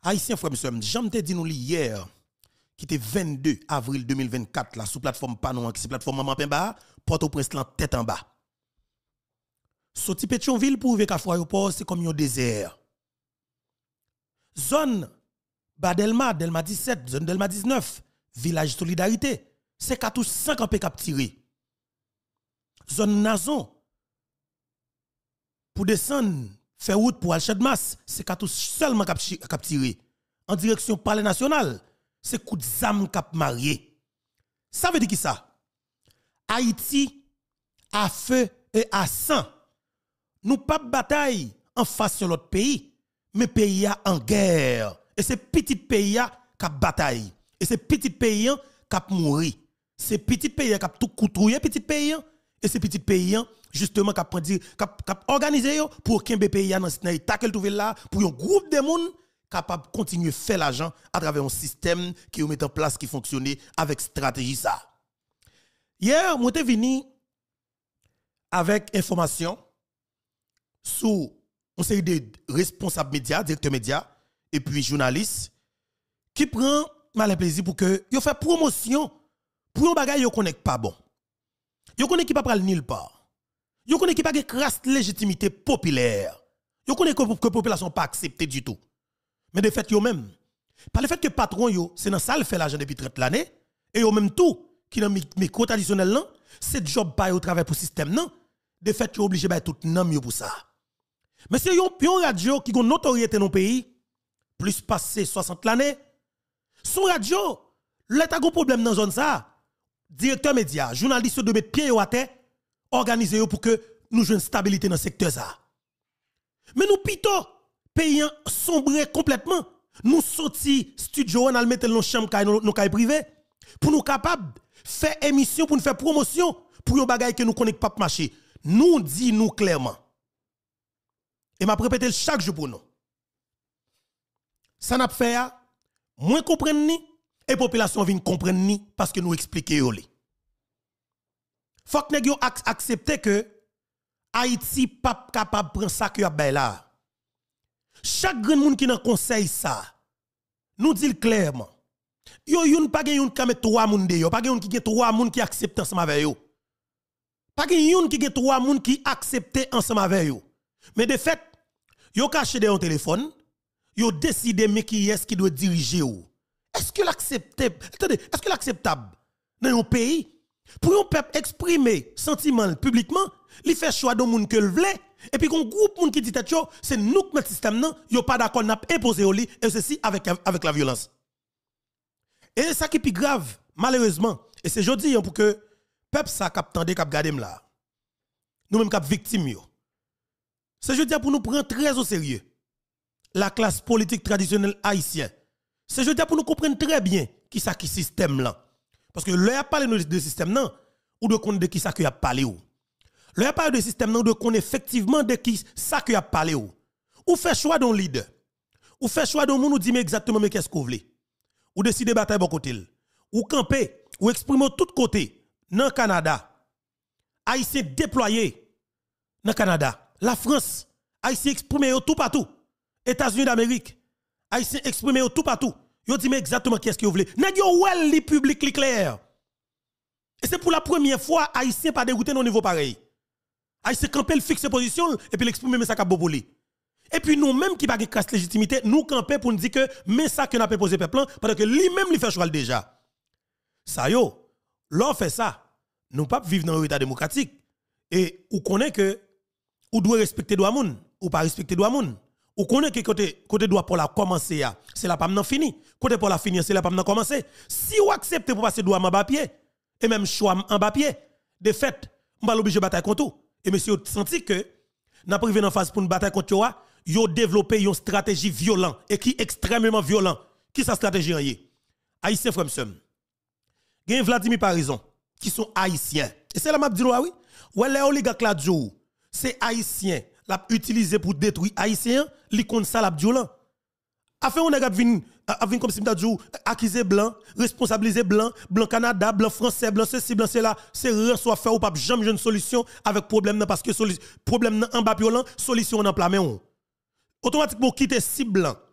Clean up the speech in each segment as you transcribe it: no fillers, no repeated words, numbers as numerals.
Haïtien frère monsieur, j'aime te dit nous hier qui était 22 avril 2024 là sous plateforme Panon qui c'est plateforme Maman Pemba, Port-au-Prince là tête en bas. Sorti Pétionville pour arriver à aéroport, c'est comme un désert. Zone Badelma, Delma 17, zone Delma 19, village Solidarité, c'est 4 ou 5 campé cap tiré. Zone Nazon pour descendre faire route pour Alchadmas, c'est 4 seulement cap tiré. En direction Palais National, c'est coup de zam cap marié. Ça veut dire qui ça? Haïti à feu et à sang. Nous pas bataille en face de l'autre pays, mais pays en guerre. Et c'est petit pays qui a bataille. Et c'est petit pays qui a mouru. C'est petit pays qui a tout coutrouillé, petit pays. Et c'est petit pays justement qui a organisé pour qu'un pays dans ce état qu'elle trouve là, pour un groupe de monde capable de continuer à faire l'argent à travers un système qui met en place, qui fonctionne avec stratégie ça. Hier, moi, je suis venu avec information sur une série de responsables médias, directeurs médias, et puis journalistes, qui prend mal plaisir pour que yo fait promotion pour un bagage yo connaît pas bon. Yo connaît qui pas pral nulle part. Yo connaît qui pas de crasse légitimité populaire. Yo connaît que la population pas accepté du tout. Mais de fait yo même, par le fait que patron yo, c'est dans ça le fait l'argent depuis 30 l'année et yo même tout qui dans micro traditionnel là, c'est job pas au travail pour système non. De fait yo obligé ba tout nan yo pour ça. Mais c'est yon radio qui a une notoriété dans le pays, plus passé 60 l'année, son radio, l'état a un problème dans la zone ça, directeur média, journaliste de mettre pied à terre, organiser pour que nous jouions une stabilité dans le secteur ça. Mais nous pito, pays sombré complètement, nous sorti studio, on a mettre dans chambre nos cailles privées, pour nous capables de faire émission, pour nous faire promotion, pour un bagage que nous connaissons pas marcher. Nous dit nous clairement. Et m'a répété chaque jour pour nous. Ça n'a pas fait, moins comprendre ni, et population vient comprendre ni, parce que nous expliquons li. Faut que nous accepter que Haïti pas capable de prendre ça que y a là. Chaque grand monde qui dans conseil ça, nous dit clairement. Yo yon pas gen yon qui met 3 moun de yo, pas gen yon qui gen 3 moun qui accepte ensemble avec yo. Pas gen yon qui gen 3 moun qui accepte ensemble avec yo. Mais de fait, yo caché de un téléphone, yo décidé mais qui est-ce qui doit diriger ou. Est-ce que l'acceptable, attendez, est-ce que l'acceptable dans un pays pour un peuple exprimer sentiment publiquement, li fait choix de moun que le vle et puis qu'on groupe moun qui dit tête yo, c'est nous qui mettre système nan, yo pas d'accord n'a imposer au li et ceci avec la violence. Et ça qui est plus grave malheureusement et c'est jodi pour que peuple ça cap tande cap garder là. Nous même cap victime yo. C'est je dis pour nous prendre très au sérieux la classe politique traditionnelle haïtienne. C'est je dis pour nous comprendre très bien qui ça qui système là. Parce que là y a parlé de système non ou de connaître de qui ça que y a parlé ou. Là y a parlé de système non de connaître effectivement de qui ça que y a parlé ou. Ou fait choix d'un leader. Ou fait choix d'un monde ou dit mais exactement mais qu'est-ce qu'on veut. Ou décider bataille bon côté. Ou camper ou exprimer tout côté dans Canada. Haïtien déployé dans Canada. La France, Haïtien exprimé tout partout. États-Unis d'Amérique, Haïtien exprimé tout partout. Yo dit mais exactement qu'est-ce que vous voulez. Nèg yo wel li public li clair. Et c'est pour la première fois Haïtien pas dégoûté au niveau pareil. Haïtien camper le fixe position et puis l'exprimer mais ça ka boboli. Et puis nous même qui pas de casse légitimité, nous camper pour nous dire que mais ça que n'a pas posé peuple parce que lui même li fait choix déjà. Ça yo, l'on fait ça. Nous pas vivre dans un état démocratique et ou connaît que ou doit respecter droit moun ou pas respecter droit moun ou connaît que côté droit pour la commencer c'est la pas maintenant fini côté pour la finir c'est la pas maintenant commencer si ou accepter pour passer droit en bas pied et même choix en bas pied de fait on va l'obliger bataille contre tout et monsieur senti que n'a privé en phase pour une bataille contre toi yo développer une stratégie violente et qui extrêmement violent qui sa stratégie en yé haïtien frère monsieur gen Vladimir Parizon qui sont haïtiens et c'est la m'a dit oui ouais les oligarques là c'est haïtien l'a utilisé pour détruire haïtien li kon ça l'a dit là afin on a vinn comme si m'ta dit accuser blanc responsabiliser blanc Canada blanc français blanc ceci blanc c'est là c'est rien soit fait ou pas jamais une solution avec problème parce que problème en bas violent solution en plein main automatiquement quitter si blanc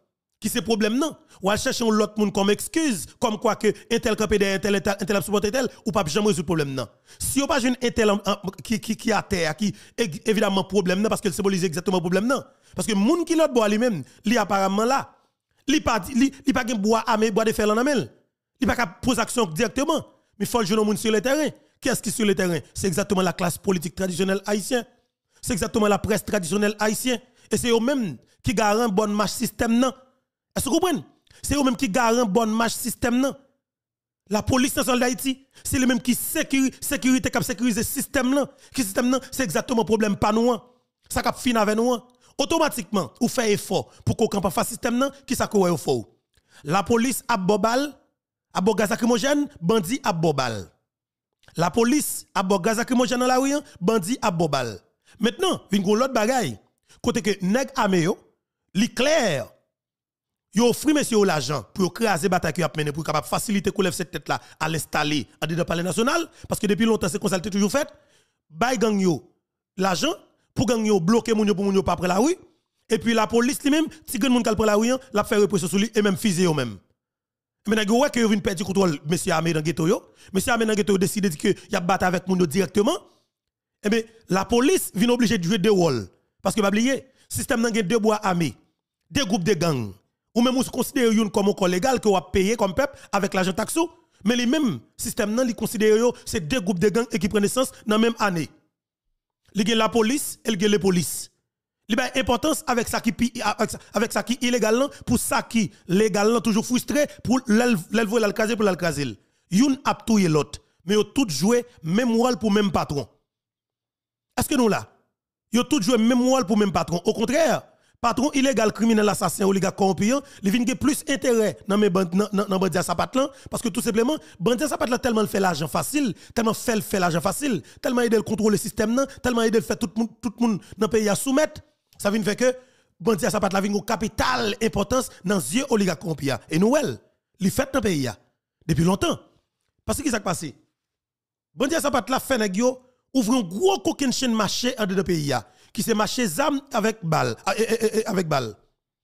qui c'est problème non ou à chercher l'autre monde comme excuse comme quoi que un tel campé derrière un tel supporter tel ou pas jamais résoudre problème non si on pas jeune un tel qui à terre qui évidemment problème non parce qu'elle symbolise exactement problème non parce que monde qui l'autre bois lui-même li apparemment là li pas gen bois armé bois de fer en amel il pas poser action directement mais faut le jeune monde sur le terrain qu'est-ce qui sur le terrain c'est exactement la classe politique traditionnelle haïtienne c'est exactement la presse traditionnelle haïtienne et c'est eux même qui garant bonne marche système non. Est-ce que vous comprenez? C'est eux même qui garant bonne marche système non. La police nationale d'Haïti, c'est les mêmes qui sécurité qui sécurise système là. Qui système là, c'est exactement problème pas nous. Ça cap fin avec nous. Automatiquement, ou fait effort pour qu'on campe face système là, qui ça quoi fort. La police a bobal, a bo gaz lacrymogène, bandi a bobal. La police a bo gaz lacrymogène dans la rue, bandi a bobal. Maintenant, vinn gon l'autre bagaille. Côté que nèg amé yo, li clair. Yo offri monsieur l'argent pour craser bataille qui a mené pour capable faciliter qu'on lève cette tête là à l'installer en dedans palais national parce que depuis longtemps c'est consulté toujours fait. Bay gang yo l'argent pour gang yo bloquer moun yo pour moun yo pas après la rue et puis la police lui même si grand moun kal prend la rue la faire répression sur lui et même fusiller yo même. Mais nèg ouais que yo vinn perdre contrôle monsieur Amé dans ghetto yo. Monsieur Amé dans ghetto décide que y a bataille avec moun yo directement. Eh bien la police vient obligé de jouer deux rôles. Parce que, pas oublier, système nan gen deux bois armés, deux groupes de gangs, ou même on se considère yon comme un légal que vous payé comme peuple avec l'argent taxo, mais les mêmes systèmes nan li considère yo c'est deux groupes de gangs et qui prennent naissance dans la même année. Li gen la police, elle gen les polices. Li ba importance avec ça qui illégal nan pour ça qui légal nan toujours frustré pour l'elvo la caser pour la caser. Yon a touyer l'autre, mais yo tout joué même rôle pour même patron. Est-ce que nous là yo tout joué même rôle pour même patron. Au contraire, patron illégal, criminel, assassin, oligarque corrompu, il vient plus intérêt dans mes bandits à sapat là parce que tout simplement bandit à sapat là tellement fait l'argent facile, tellement fait l'argent facile, tellement il contrôler le système là, tellement il fait tout le monde dans le pays à soumettre, ça vient faire que bandit à sapat là vient une capital importance dans les yeux oligarque corrompu et nous il fait dans le pays depuis longtemps. Parce que qui s'est passé? Bandit à sapat là fait nèg yo ouvre un gros coquin chaîne marché en dedans pays qui c'est marché zam avec balle avec balle.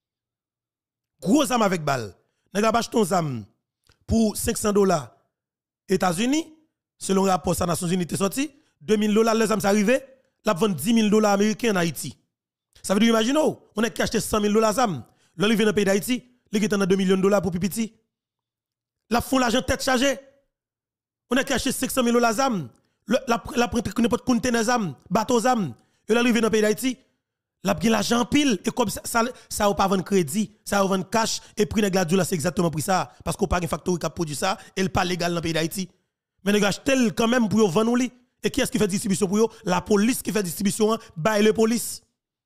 Gros zam avec balle. Nèg a acheté ton zam pour $500 États-Unis selon rapport sa Nations Unies sorti $2000 les zam arrivé, la vend $10,000 américains en Haïti. Ça veut dire imagine on est acheté $100,000 zam, là il vient dans pays d'Haïti, il est dans $2 millions pour pipiti. La font l'argent tête chargée. On est acheté $600,000 zam. La prendre n'importe conteneur zam, bateau zam, il arrive dans le pays d'Haïti, la bien l'argent pile et comme ça va pas vendre crédit, ça va vendre cash et prix nèg la là c'est exactement pour ça parce qu'on pas un factory qui produit ça, et pas légal dans le pays d'Haïti. Mais nèg tel quand même pour vendre li et qui est-ce qui fait distribution pour yo? La police qui fait distribution bail le police.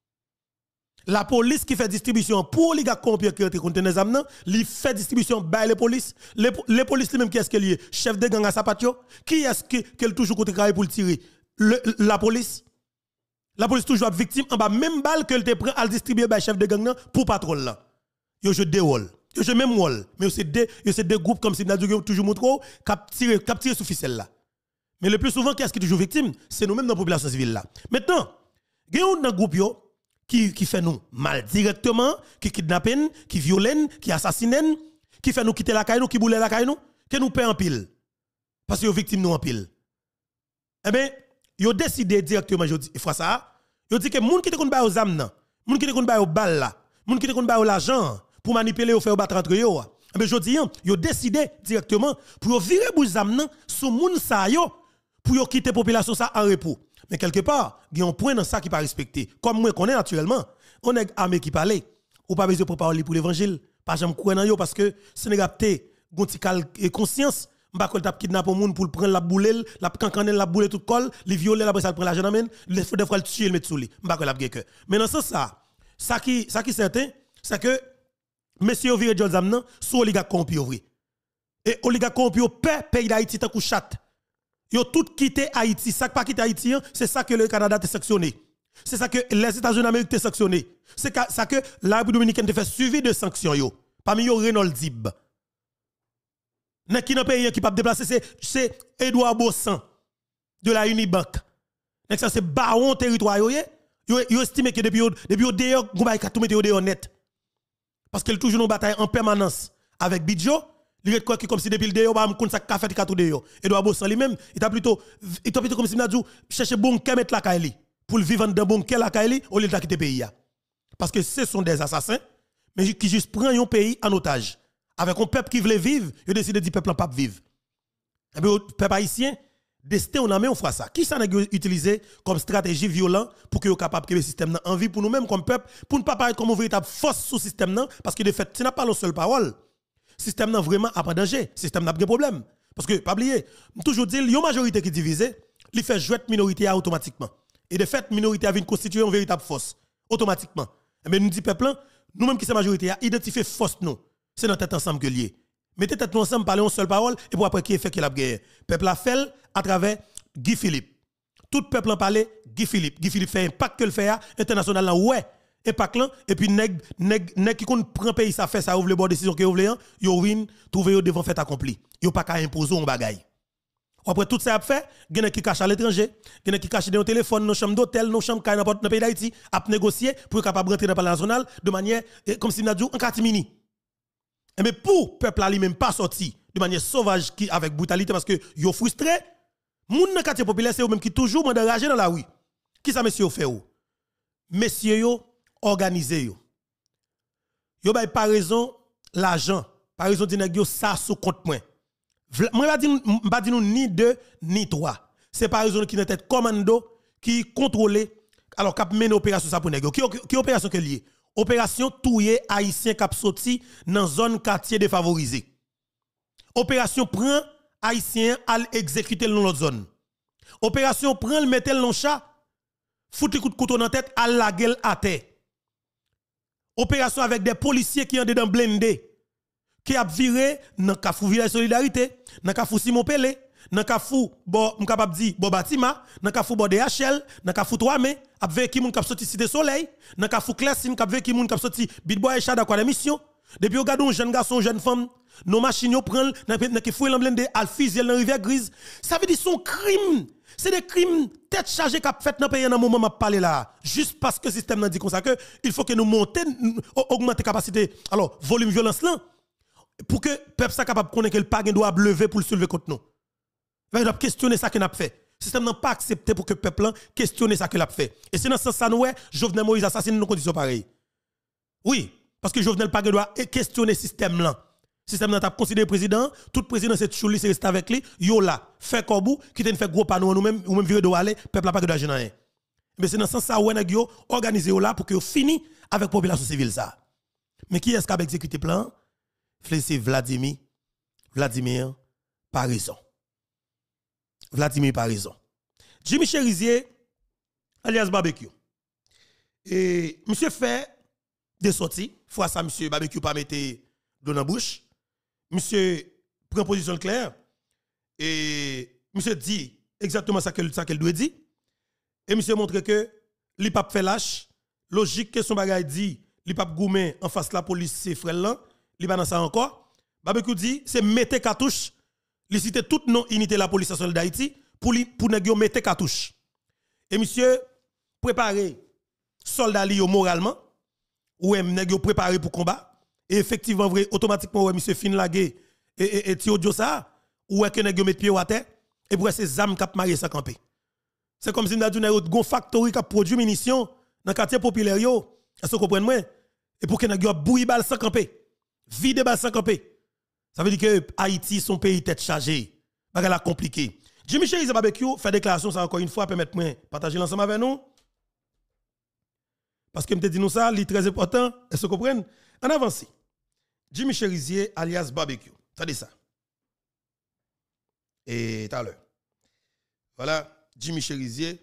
La police qui fait distribution pour les gars corrompus qui ont conteneur zam nan, li fait distribution bail les police. Les police même qui est-ce qu'elle est? Chef de gang à sapatio. Qui est-ce qu'elle toujours côté travail pour le tirer? La police. La police toujours victime en bas même balle qu'elle te prend à distribuer bail chef de gang nan pour patrouille là. Yo je deux rôles. Yo je même rôle, mais c'est deux groupes comme si n'a toujours montré cap tirer sous ficelle là. Mais le plus souvent qui est-ce qui est toujours victime? C'est nous-mêmes dans la population civile là. Maintenant, il y a un groupe yo qui fait nous mal directement, qui kidnappent, qui violent, qui assassinent, qui fait nous quitter la caille, qui boule la caille, que nous paie en pile. Parce que nous victimes nous en pile. Eh bien, ils ont décidé directement, je dis, ça, ils ont dit que les gens qui te connaissent aux âmes, les gens qui te connaissent aux balles, les gens qui te connaissent l'argent, pour manipuler ou faire battre entre eux, eh bien, je dis, ils ont décidé directement pour virer les âmes sur les gens pour quitter la population ça en repos. Mais quelque part, il y a un point dans ça qui n'est pas respecté. Comme moi, connais naturellement, on est armé qui parle, ou pas besoin de parler pour l'évangile, pas jamais croire dans yo parce que si vous avez une conscience, m'pa kol tap kidnapper moun pour prendre la boule, la cancanel la boule tout col, li violer la ça prend l'argent amène, des fois le tuer le mettre sous lui. M'pa kol la gè que. Mais dans ce sens ça qui certain, c'est que monsieur viré John Zamnan sous oligarque corrompu vrai. Et oligarque corrompu pays d'Haïti tant kou chat. Yo tout quitté Haïti, ça pas quitter Haïti, c'est ça que le Canada t'a sanctionné. C'est ça que les États-Unis d'Amérique t'a sanctionné. C'est ça que la République dominicaine t'a fait suivi de sanctions yo. Parmi yo Renault Dib. N'a qui dans pays qui pas déplacer c'est Edouard Bossan de la Unibank. Nek ça c'est baron territoire yo estime que depuis d'ailleurs goumbay ka tout mettre dehors net. parce qu'elle toujours une bataille en permanence avec Bidjo. Il est quoi qui comme si depuis le déo ba m'kon ça café tout déo et doit bosser lui-même il t'a plutôt comme si m'a dit chercher bon qu'à mettre la caille pour vivre dans bon qu'à la caille au lieu de quitter pays parce que ce sont des assassins mais qui juste prennent un pays en otage avec un peuple qui veut vivre ils décident de dire peuple en pas vivre et bien peuple haïtien destin on a mis on fera ça qui ça n'a utilisé comme stratégie violente pour que capable que le système en vie pour nous même comme peuple pour ne pas paraître comme une véritable force sous système parce que de fait tu n'as pas la seule parole. Système n'a vraiment pas danger, système n'a pas de problème. Parce que, pas oublier, toujours dire, il y a une majorité qui est divisée, il fait jouer minorité automatiquement. Et de fait, minorité vient constituer une véritable force, automatiquement. Mais nous disons, peuple, nous-mêmes qui sommes majorité, identifier force nous. C'est notre tête ensemble que lié. Mettez tête nous ensemble, parlez en seule parole, et pour après qui est fait qu'il a gagné. Peuple a fait à travers Guy Philippe. Tout peuple en parle, Guy Philippe. Guy Philippe fait un pacte que le fait, international là, ouais. Et puis nèg qui prend pays ça fait ça ouvre le bon décision que ouvre yo win trouver yo devant fait accompli yo pas qu'à imposer un bagay après tout ça a fait gen qui cache à l'étranger gen qui cache dans téléphone nos chambres d'hôtel nos chambres dans n'importe pays d'Haïti a négocier pour capable rentrer dans le palais national de manière comme si n'a dit en catimini mais pour peuple là lui même pas sorti de manière sauvage qui avec brutalité parce que yo frustré moun dans quartier populaire c'est eux même qui toujours mande rager dans la rue qui ça monsieur fait ou messieurs yo organisé yo bay par raison l'argent par raison di nèg yo ça sous compte moi pas di nous ni deux ni trois c'est par raison qui dans tête commando qui contrôler alors cap mener opération ça pour nèg yo qui opération que lié opération touyer haïtien cap sorti dans zone quartier défavorisé opération prend haïtien à exécuter dans l'autre zone opération prend le mettre dans chat foutre coup de couteau dans tête à la gueule à terre. Opération avec des policiers qui ont dedans blindé, qui a viré dans Kafou Village Solidarité, dans Kafou Simon Pelé, dans Kafou m'capable dire bon bâtiment, dans Kafou bon DHL, dans Kafou 3 mai, avec qui moun k'ap sorti Cité Soleil, dans Kafou Classine avec qui moun k'ap sorti Big Boy Chada quoi l'émission. Depuis regarde un jeune garçon, jeune femme, nos machines yo prennent dans qui fouille blindé al fusil dans rivière grise. Ça veut dire son crime. C'est des crimes tête chargée qu'a fait dans pays dans moment m'a parler là juste parce que le système n'a dit comme ça que il faut que nous monter augmenter capacité alors volume violence là pour que peuple ça capable connaître que le pas doit lever pour le soulever contre nous. Il doit questionner ça qu'il a fait. Le système n'a pas accepté pour que le peuple questionne ça qu'il a fait. Et c'est dans ce sens ça nous Jovenel Moïse assassine dans conditions pareilles. Oui, parce que Jovenel pas doit questionner le système là. Système n'a pas considéré président, tout président c'est chouli c'est resté avec lui, yo là, fait korbou, qui te fait gros panneau nous même ou même virer de aller, peuple a pas que d'argent rien. Mais c'est dans ce sens ça ouais nèg yo organiser là pour que yo fini avec population civile ça. Mais qui est-ce qui a exécuté plan? C'est Vladimir par raison. Vladimir par raison. Jimmy Cherizier alias Barbecue. Et monsieur fait des sorties, fois ça monsieur Barbecue pas mettre dans la bouche. Monsieur prend position claire et monsieur dit exactement ça qu'elle doit dire et monsieur montre que li pas fait lâche logique que son bagage dit li pas goumen en face la police c'est frère là li pas dans ça encore Barbecue dit c'est mettre cartouche li cite toute non unité la police nationale d'Haïti pour nèg yo mettre cartouche et monsieur préparer soldat li yo moralement ou nèg yo préparer pour combat. Et effectivement, vrai, automatiquement, ouais, monsieur fin lagué et Tio Diosa, ou est que nèg yo met pied à terre, et pour ces âmes cap marié ça camper. C'est comme si nous avons une factory qui produit munitions dans le quartier populaire. Est-ce que vous comprenez? Et pour que nèg yo bouilli balle sans camper, vide balle sans camper. Ça veut dire que Haïti, son pays tête chargée. Bagala compliqué. Jimmy Cherizier Barbecue fait déclaration, ça encore une fois, permettez-moi partager l'ensemble avec nous. Parce que je te dis nous ça, c'est très important. Est-ce que vous comprenez? En avance. Jimmy Cherizier alias Barbecue. Ça dit ça. Et tout à l'heure. Voilà, Jimmy Cherizier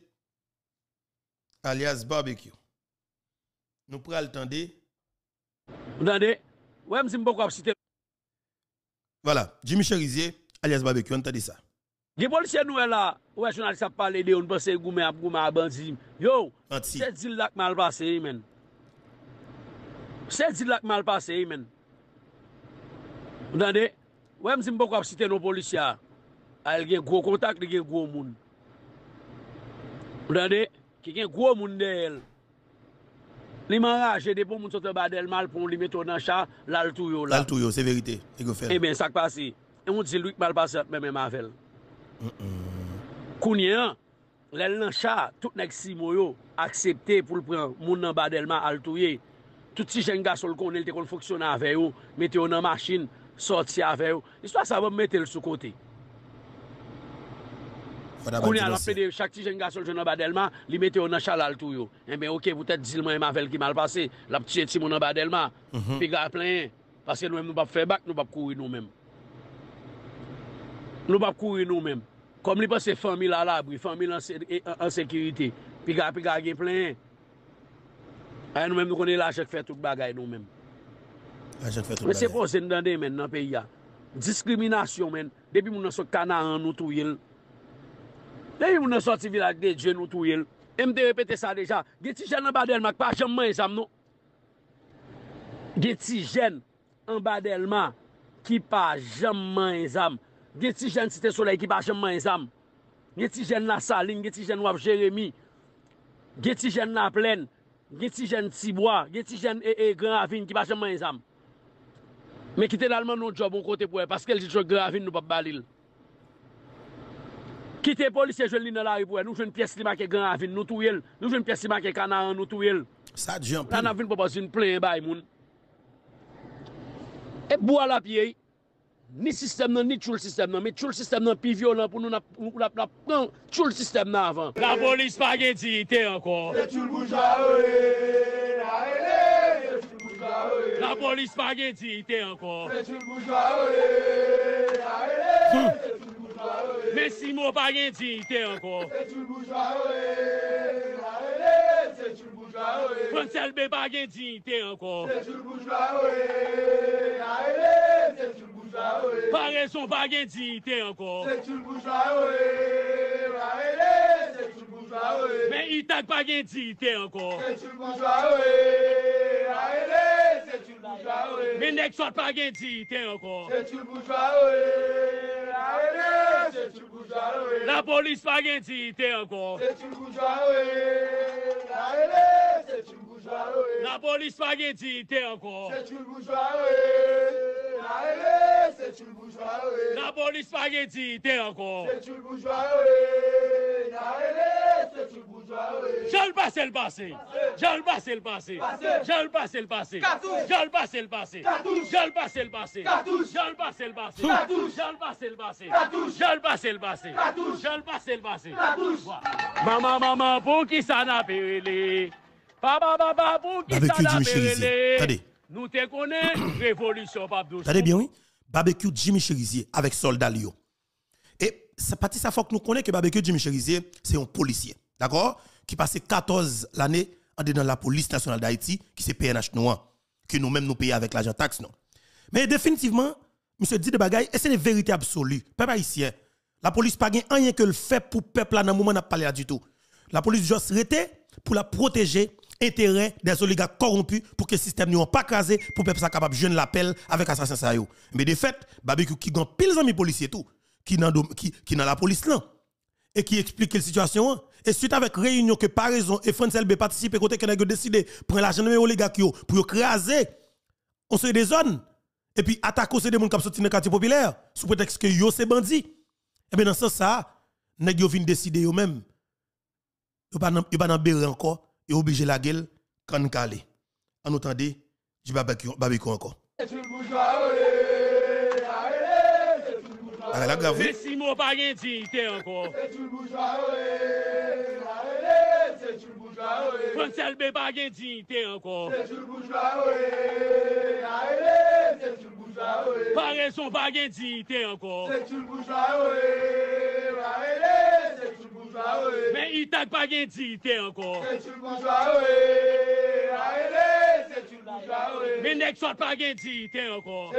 alias Barbecue. Nous prenons le temps de. Vous entendez? Ouais, je ne sais pas citer. Voilà, Jimmy Cherizier alias Barbecue. On t'a dit ça. Les policiers nous là, ouais, journaliste a parlé de on pense goumé à bandi. Yo, c'est dit là que mal passé, men. C'est dit là que mal passé, men. Vous entendez? Ouais, je ne sais pas citer nos policiers. Il y a un gros contact, il y a un gros monde. Vous entendez? Il y a un gros monde d'elle. Li m'enragé de pour moun sote badel mal pour li mettre dans chat là le touyo là. Là le touyo, c'est vérité. Eh bien ça passe. Et on dit lui mal passé même avec. Kounien, l'el nan chat, tout nèg Simo yo accepté pour le prendre moun nan badelma al touye. Tout si jeune garçon le connaît, il te fonctionner avec eux, mettez dans machine, sorti avec eux. Histoire ça va mettre le sous côté. Qu'on a appelé chaque petit jeune garçon jeune badelma, li mette dans chalal tout yo. Eh bien OK, peut-être dit moi Mavel qui mal passé, la petite ti mon badelma, puis gars plein parce que nous même nous pas faire bac, nous pas courir nous même. Nous pas courir nous même. Comme li passe famille à l'abri, famille en sécurité, puis gars gen plein. Et nous même nous connaissons l'argent qui fait tout bagaille nous même. Mais c'est pas dans des men dans pays a. Discrimination men, depuis nous sommes Canaan nous touyel. Depuis nous sorti village de Dieu nous touyel. Et me répéter ça déjà. Geti jeune en Badelma pas jamais exam non. Geti jeune en Badelma qui pas jamais exam. Geti jeune Cité Soleil qui pas jamais exam. Geti jeune la Saline, Geti jeune Wap Jérémy. Geti jeune la Plaine. Geti jeune Tibois, Geti jeune et Grand Ravine qui pas jamais exam. Mais qui était dans le job bon côté pour parce qu'elle dit que Grand Ravine nous pas balil. Quitter policier jeune dans la rue pour nous une pièce qui marque Grand Ravine nous touyel, nous une pièce qui marque Canaan nous touyel. Ça jump. Là n'a vinn pas une plein bail moun. Et bois la pied. Ni système non ni tout le système non, mais tout le système non plus violent pour nous prendre tout le système non avant. La police pas gain dignité encore. La police pas gain dignité encore. Mais si moi pas gain dignité encore. Francel B pas gain dignité encore. Pas raison pas gain dignité encore. Mais il t'a pas gain dignité encore. Mais n'est soit pas gain dignité encore. La police pas gain dignité encore. La police pas gain dignité encore. La police pas gain dignité encore. Je le passe le passé. Je le passe le passé. Je le passe le passé. Je le passe le passé. Je le passe le passé. Je le passe le passé. Je le passe le passé. Je le passe le passé. Je le passe le passé. Maman, pour qui ça n'a pas relé? Papa, pour qui ça n'a pas relé? Nous te connaissons, révolution, pas douce. Attendez bien, oui. Barbecue Jimmy Cherizier avec soldat Lio. Et ça partie ça faut que nous connaissons que Barbecue Jimmy Cherizier, c'est un policier. D'accord? Qui passait 14 l'année dans la police nationale d'Haïti, qui c'est PNH noir, que nous-mêmes nous payons avec l'argent taxe, non. Mais définitivement, monsieur dit de bagaille, et c'est une vérité absolue. Peuple haïtien, la police pas rien que le fait pour peuple là dans le moment n'a pas parlé du tout. La police juste arrêté pour la protéger intérêt des oligarques corrompus pour que le système n'y pas crasé pour peuple ça capable de joindre l'appel avec assassin ça yo. Mais de fait, barbecue qui gagne pile amis policiers tout qui dans la police là et qui explique la situation et suite avec réunion que par raison et Francel B participe côté que nèg décidé prendre l'argent de oligarques pour craser on se des zones et puis attaquer des gens qui sorti dans le quartier populaire sous prétexte que yo c'est bandit. Et bien dans ce sens ça nèg yo vinn décider yo même yo pas dans béret encore et obligé la gueule quand calé. En entendez du barbecue encore. La grave. Mais si moi pas gain dignité encore. Francel B pas gain dignité encore. Pas raison pas gain dignité encore. Mais il t'a pas gain dignité encore. Mais n'est soit pas gain dignité encore.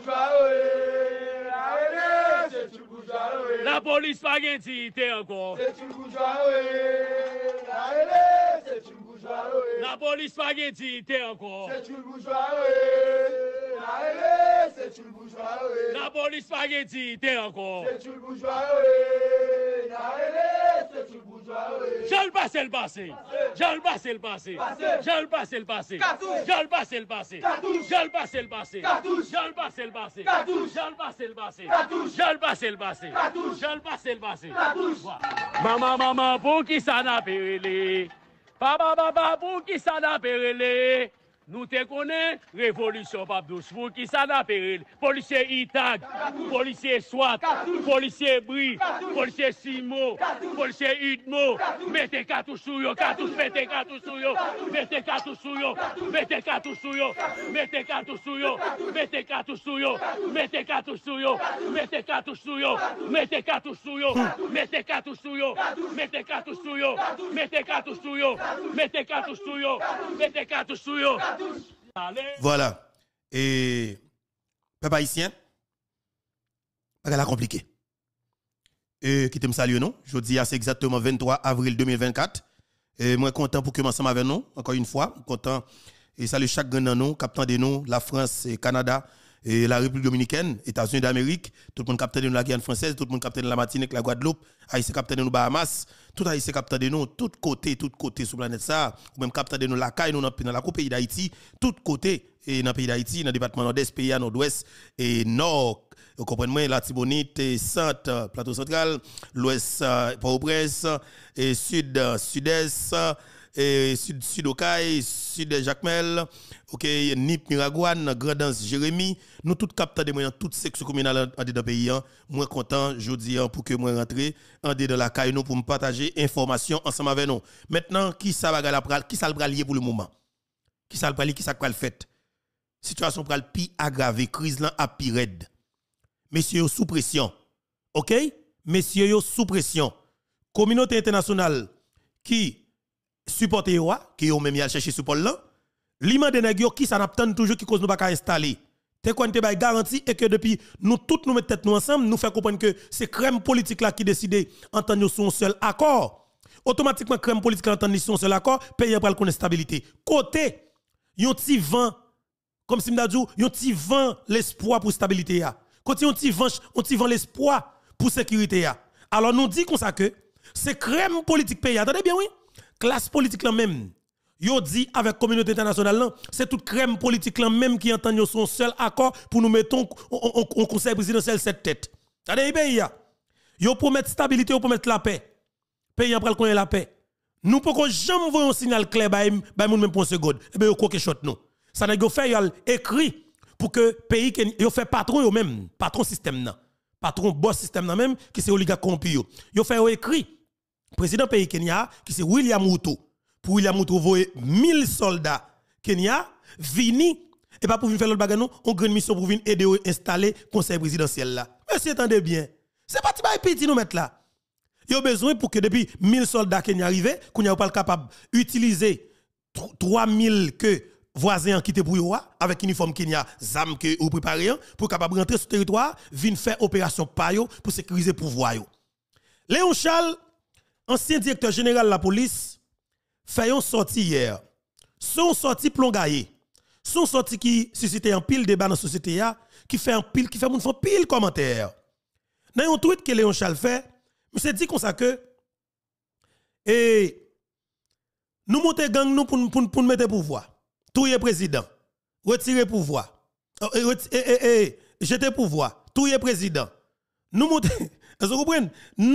La police pas gain dignité encore. La police pas gain dignité encore. C'est une bourgeois, La police spaghetti, t'es encore. c'est une bourgeois, c'est une bourgeois, Je le passe le passé. Je le passe le passé. Je le passe le passé. Je le passe le passé. Je le passe le passé. Je le passe le passé. Je le passe le passé. Je le passe le passé. Je le passe le passé. Maman, pour qui ça n'a pas relé? Papa, pour qui ça n'a pas relé? Nous te connaissons, révolution Pape Douce, pour qui ça n'a pas relé? Policier Itag, policier SWAT, policier Bri, policier Simo, policier Idmo, mettez cartouche sur yo, cartouche, mettez cartouche sur yo, mettez cartouche sur yo, mettez cartouche sur yo, mettez cartouche sur yo, mettez cartouche sur yo, mettez cartouche sur yo, mettez cartouche sur yo, mettez cartouche sur yo, mettez cartouche sur yo, mettez cartouche sur yo, mettez cartouche sur yo, mettez cartouche sur yo, mettez cartouche sur yo. Voilà. Et peuple haïtien, pas compliqué. Et qui te me salue non? Je dis c'est exactement 23 avril 2024. Et moi content pour commencer avec nous encore une fois, content et salut chaque grand nous, captant de nous, la France et Canada et la République dominicaine, États-Unis d'Amérique, tout le monde capte de nous la Guyane française, tout le monde capte de la Martinique, la Guadeloupe, Haïtien capte de nous Bahamas, tout Haïtien capte de nous tout côté sur la planète ça, ou même capte de nous la caille nous dans la pays d'Haïti, tout côté et dans le pays d'Haïti, dans le département nord-est, pays à nord-ouest et nord. Vous comprenez, la Tibonite, centre, plateau central, l'ouest, Port-au-Prince, et sud, sud-est, et sud-Okaï, sud-Jacmel, ok, Nip, Miragouane, Grandance, Jérémy, nous tous capteurs de moyens, toutes sections communales en dedans pays, moi content, je dis pour que moi rentre en dedans la caille nous pour me partager information ensemble avec nous. Maintenant, qui ça va lier pour le moment? Qui ça va le fait? Situation pral pi aggravée, crise là a pi raide. Messieurs sous pression. OK? Messieurs sous pression. Communauté internationale qui supporte yo, qui yo même y a chercher support là, li mande nèg yo qui ça n'attend toujours qui cause nous pas installer. Te quoi te bay garantie et que depuis nous toutes nous mettons tête nous ensemble, nous fait comprendre que c'est crème politique là qui décide entendre sur un seul accord. Automatiquement crème politique entendre sur un seul accord, pays pral connaître stabilité. Côté yon ti vent comme si m'da dit yon ti vent l'espoir pour stabilité ya. Côté on ti vent l'espoir pour sécurité ya. Alors nous dit comme ça que c'est crème politique pays. Attendez bien oui. Classe politique là même. Yo dit avec communauté internationale là, c'est toute crème politique là même qui entend son seul accord pour nous mettons au conseil présidentiel cette tête. Attendez pays ya. Yo promet stabilité, yo promet la paix. Pays après connaît la paix. Nous pouvons jamais voir un signal clair by moun même pour une seconde. Et bien yo coquet shot nous. Ça n'a yo fait écrit pour que pays yo fait patron yo même, patron système nan. Patron boss système nan même qui c'est oligarque corrompu yo. Yo fait écrit président pays Kenya qui c'est William Ruto. Pour William Ruto voyer 1000 soldats Kenya vini et pas pour venir faire l'autre bagarre non, on grande mission pour venir aider à installer conseil présidentiel là. Monsieur attendez bien. C'est pas petit nous mettre là. Yo besoin pour que depuis 1000 soldats Kenya arrivent, qu'on y a pas capable utiliser 3000 que voisins qui te pour yo avec uniforme Kenya zam que ou préparé pour capable rentrer sur territoire, venir faire opération pa yo pour sécuriser pouvoir yo. Léon Charles, ancien directeur général de la police, fait une sortie hier. Son sortie plongaye. Son sortie qui suscite un pile débat dans la société qui fait un pile commentaire. Dans un tweet que Léon Charles fait, monsieur dit comme ça que nous montons gang nous pour mettre pouvoir. Touyer président, retirer pouvoir. Jeter pouvoir, touyer président. Nous montons, vous comprenez?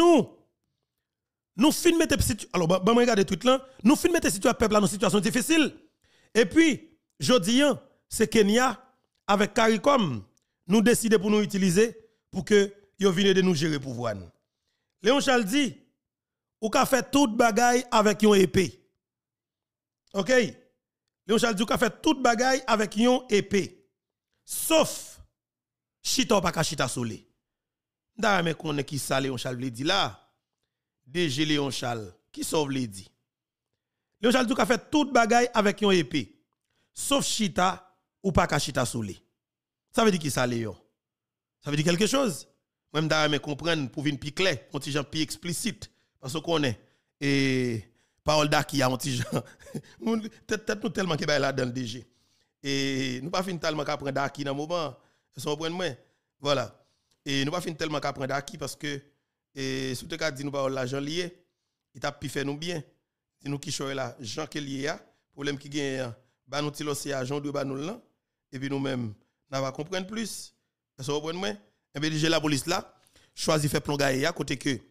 Nous fin mettre alors bah regarder tout là, nous fin mettre situation peuple dans une situation difficile. Et puis jodi c'est Kenya avec CARICOM nous décider pour nous utiliser pour que yo vienne de nous gérer pouvoir. Léon Charles dit ou ka fait toute bagaille avec yon épée. OK? Léon Charles dit ou ka fait toute bagaille avec yon épée. Sauf chita pas ka chita solé. Nda mais connait qui ça Léon Charles dit là. DG Léon Charles, qui sauve les dit. Léon Charles tout a fait toute bagaille avec yon épée. Sauf chita ou pas ka chita soulé. Ça veut dire qui ça Léon? Ça veut dire quelque chose? Même d'ailleurs me comprendre pour venir plus clair, un petit gens plus explicite parce qu'on est et parole d'Aki a un petit gens tête nous tellement qui ba là dans le DG. Et nous pas fin tellement qu'à prendre d'acquis dans le moment. Vous comprenez moi? Voilà. Et nous pas fin tellement qu'à prendre d'acquis parce que si tu as dit nous pas l'argent lié, il t'a pu faire nous bien. Si nous qui choisissons là, Jean qui lié a, problème qui gagne, bah nous tilo c'est argent de bah nous là et puis nous même n'a pas comprendre plus. Vous comprenez moi? Et bien la police là choisi faire plongayer à côté que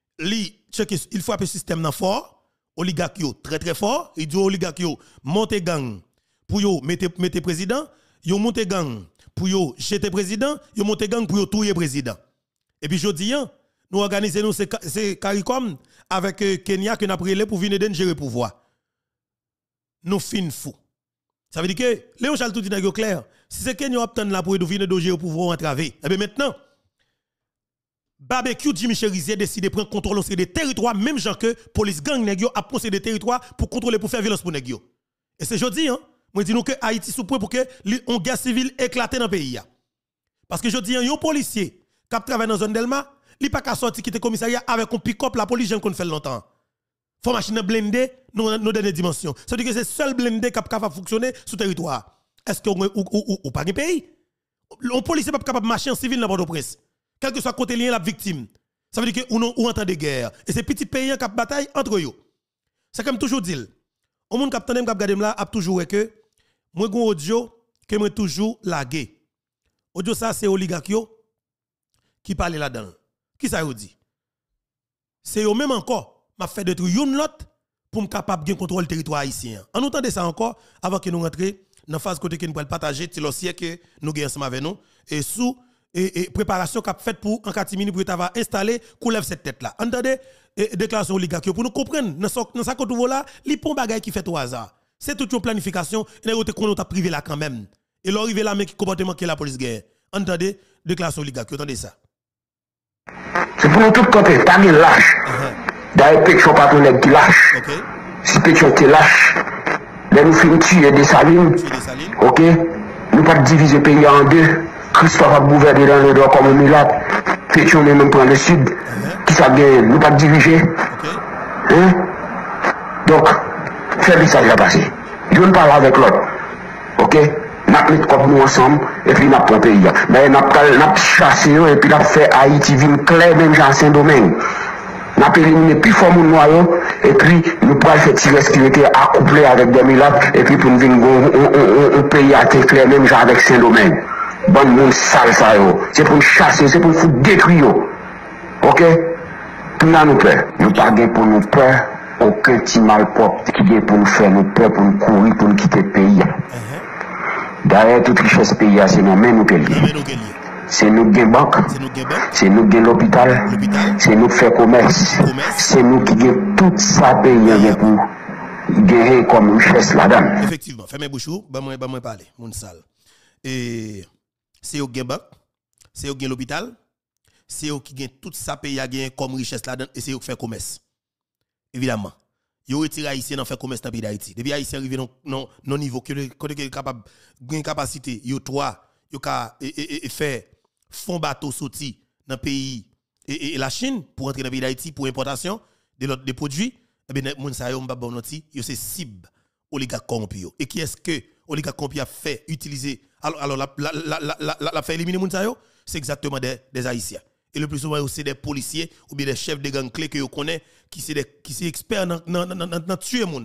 il faut un système nan fort, oligarque yo très très fort, il dit oligarque yo monter gang pour yo mettre président, yo monter gang pour yo jeter président, yo monter gang pour yo touyer président. Et puis je dis nous organisons c'est CARICOM avec Kenya que n'a pris pour venir de gérer pouvoir. Nous fin fou. Ça veut dire que Léon Charles tout dit nèg clair, si c'est Kenya obtient là pour venir de gérer pouvoir entraver. Et bien maintenant barbecue Jimmy Cherizier décide de prendre contrôle des territoires même gens que police gang nèg yo a possédé des territoires pour contrôler pour faire violence pour nèg yo. Et c'est jodi moi dis nous que Haïti sous point pour que on guerre civile éclate dans le pays parce que jodi un policier qui travaille dans zone Delma, il pas qu'à sortir quitter commissariat avec un pick-up la police j'aime qu'on fait longtemps. Faut machine blindée nos dernières dimensions. Ça veut dire que c'est seul blindé capable fonctionner sur territoire. Est-ce que ou pas un pays? Un policier pas capable de marcher en civil dans Port-au-Prince. Quel que soit côté lien la victime. Ça veut dire que ou en temps de guerre et ces petits pays qui bataille entre eux. C'est comme toujours dit. Au monde qui tande regarder là a toujours que moi gon audio que moi toujours lagué. Audio ça c'est oligarque qui parle là-dedans. Qui ça vous dit? C'est eux même encore m'a fait détruire une l'autre pour me capable de contrôler le territoire haïtien. En entendant ça encore avant que nous rentrions dans la phase côté que nous pourrons partager ti l'ossier que nous gagnons ensemble avec nous et sous et préparation qu'a fait pour en 4 minutes pour t'avoir installé coulève cette tête là. Entendez déclaration oligarque pour nous comprendre dans ça que vous là, li pon bagay qui fait au hasard. C'est toute une planification et nous qu'on t'a privé là quand même. Et l'arrivé là mais qui comportement que la police gagne. Entendez déclaration oligarque, entendez ça. C'est pour nous tout côté, pas de lâche. D'ailleurs, Pétion pas pour qui lâche. Si Pétion te lâche, là nous finissons tuer des salines. Ok? Nous pas diviser le pays en deux. Christophe a gouverné dans le droit comme un milade. Pétion même pour le sud. Qui ça gagne? Nous pas diriger. Donc, faire ça déjà passé. Je ne parle avec l'autre. Ok? Nous mettons comme nous ensemble et puis nous prenons le pays. Mais nous avons chassé et puis nous avons fait Haïti vivre clair même dans Saint-Domingue. Nous avons éliminé plus fort mon noyau et puis nous pouvons faire tirer sécurité accouplé avec des milades et puis pour nous venir un pays à clair même genre avec Saint-Domingue. Bon monde sale ça c'est pour nous chasser, c'est pour nous foutre détruire. Ok? Tout le monde nous peur. Nous pas pour nous peur aucun petit mal propre qui est pour nous faire nous peur, pour nous courir, pour nous quitter le pays. Derrière toute richesse pays, c'est nous mêmes nous qui c'est nous qui banque, c'est nous qui l'hôpital, c'est nous qui faisons commerce, c'est nous qui gagnons tout ça pays pour gagner comme richesse là-dedans. Effectivement, fermez bouchou, moi parler, mon sale. Et c'est eux qui banque, c'est eux qui l'hôpital, c'est eux qui gagnent tout ça pays à gagner comme richesse là-dedans et c'est eux qui font commerce. Évidemment. Yo retire haïtien dans faire commerce dans le pays d'Haïti. Depuis haïtien arrivé non niveau que côté capable gain capacité, yo trois, yo ka faire fond bateau sorti dans le pays et la Chine pour entrer dans le pays d'Haïti pour importation des produits, et bien moun sa yo m'ba bon noti, yo c'est cible oligarque corrompu. Et qui est-ce que oligarque corrompu a fait utiliser alors la fait éliminer moun sa yo, c'est exactement des haïtiens. Et le plus souvent, c'est des policiers ou bien des chefs de gang clés que vous connaissez qui sont experts dans tuer les gens.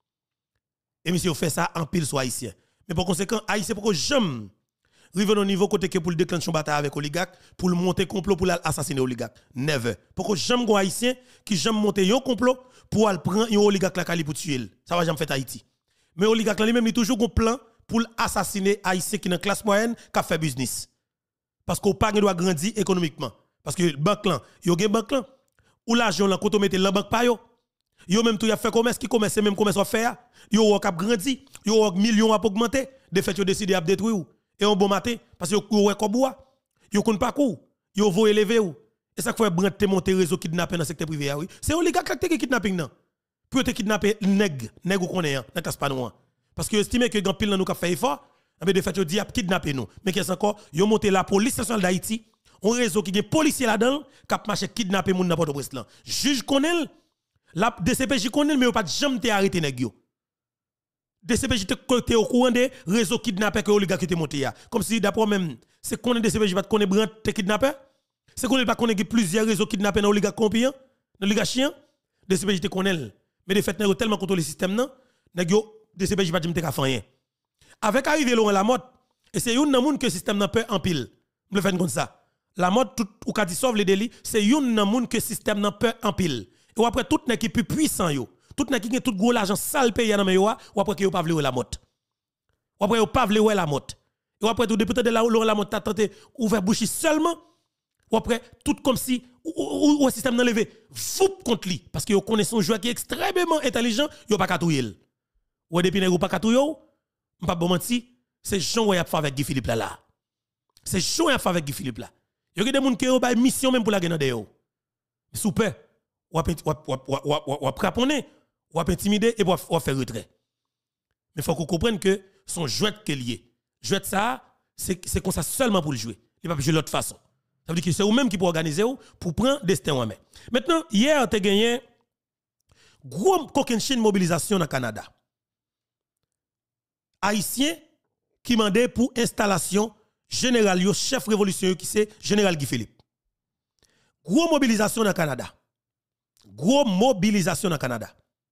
Et monsieur, fait ça en pile soit haïtien. Mais par conséquent, haïtien, pourquoi jamais arriver au niveau côté que pour le déclencher une bataille avec oligarque, pour le monter complot pour l'assassiner oligarque. Never. Pourquoi jamais un haïtien qui jamais monter un complot pour aller prendre un oligarque la cali pour tuer. Ça va jamais faire Haïti. Mais oligarque lui-même, il a toujours un plan pour assassiner haïtien qui est dans la classe moyenne qui a fait business. Parce qu'on pas doit grandir économiquement. Parce que banque là, yo gen banque là, ou l'argent là quand on mette la banque pa yo. Yo même tout y a fait commerce qui commerce même commerce à faire. Yo cap grandi, yo millions à augmenter, de fait yo décidé à détruire et un bon matin parce que yo ouais comme bois. Yo connait pas coup, yo vo élever ou. Et ça fait brand te monter réseau kidnapping dans secteur privé oui. C'est oligarque qui kidnapping nan. Pour te kidnapper nèg ou connait dans casse pas nous. Parce que estime que grand pile nan nous ka fait effort, mais de fait yo dit a kidnapper nous. Mais qu'est-ce encore, yo monter la police nationale d'Haïti. Un réseau qui est policier là-dedans, qui a marché kidnapper moun n'importe où là. Juge connaît, la DCPJ connaît, mais pas jamais te arrêter nèg yo. DCPJ était au courant des réseaux kidnappés que oligarque était monté. Comme si d'après même, c'est qu'on est DCPJ pas connaît Brand te kidnappé. C'est qu'on est pas connaît plusieurs réseaux kidnappés dans oligarque compian, dans oligarchien. DCPJ te connaît. Mais de fait, n'a tellement contrôlé le système non, n'a DCPJ pas dit m'te ka faire rien. Avec arrivé Laurent Lamotte, et c'est une nan moun que système n'a peur en pile. Me fait comme ça. Lamotte tout ou ka di sauve les délits, c'est une nan moun que système n'a peur en pile. Et après tout n'est qui plus puissant yo. Tout n'a qui gen tout gros l'argent sale payé dans yo ou après que yo pas vle la motte. Ou après yo pas vle la motte. Et après tout député de la motte t'a tenté ouvert bouche seulement. Ou après tout comme si ou système n'a levé foup contre lui parce que yo connaît son joueur qui est extrêmement intelligent, yo pas katouyer. Ou depuis nèg ou pas katouyer, m'pa bon menti, c'est Jean y a fait avec Guy Philippe là. C'est Jean y a fait avec Guy Philippe là. Yo gen des moun qui yo ba mission même pour la gagner de yo. Souper ou craponner, ou intimider et ou faire retrait. Mais il faut qu'on comprenne que son jouet qui est lié. Jouet ça, c'est comme ça seulement pour le jouer. Il ne va pas jouer de l'autre façon. Ça veut dire que c'est vous-même qui pour organiser pour prendre destin en main. Maintenant, hier, tu as gagné gros coquin mobilisation dans le Canada. Haïtien qui mandait pour installation général chef révolutionnaire qui c'est général Guy Philippe. Gros mobilisation dans le Canada. Gros mobilisation dans le Canada.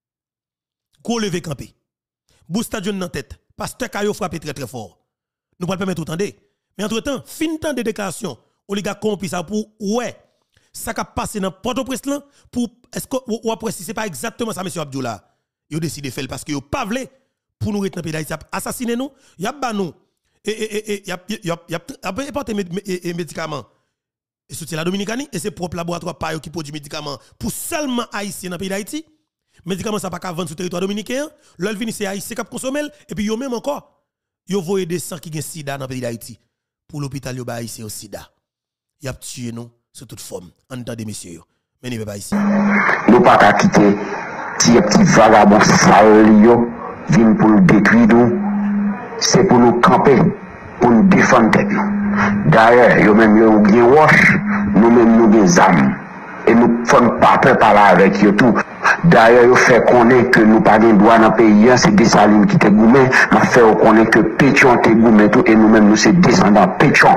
Gros levé campé. Bou stadion dans tête. Pasteur Kayo frappé très très fort. Nous ne pouvons pas mettre tout entendre. Mais entre-temps, fin temps de déclaration, oligarque corrompu ça pour ouais, ça qui a passé dans Port-au-Prince là pour est-ce que ou après si c'est pas exactement ça monsieur Abdoula, il décidé de faire parce que yo pas vle pour nous retenir pays d'Haïti assassiner nous, y a ba nous et y a apporter médicaments et soutien la Dominicanie et c'est propre laboratoire pa qui produit médicaments pour seulement haïtien dans pays d'Haïti. Médicaments ça pas qu'à vendre sur le territoire dominicain, l'ol vini c'est haïtien qui consommer et puis yo même encore yo voyé des sang qui gen sida dans pays d'Haïti pour l'hôpital yo ba haïtien au sida. Y a tué nous sous toute forme. Entendez messieurs, mais ne pas ici. Nous pas qu'à quitter petit vagabond sale yo vinn pour nous détruire nous. C'est pour nous camper, pour nous défendre tête nous. D'ailleurs, yo même yo bien wash, nous même nous des armes et nous font pas peur parler avec yo tout. D'ailleurs, yo fait connaître que nous pas de droit dans pays, c'est des salines qui te goumé, m'a fait connaître que Pétion te goumé tout et nous même nous c'est descendants Pétion.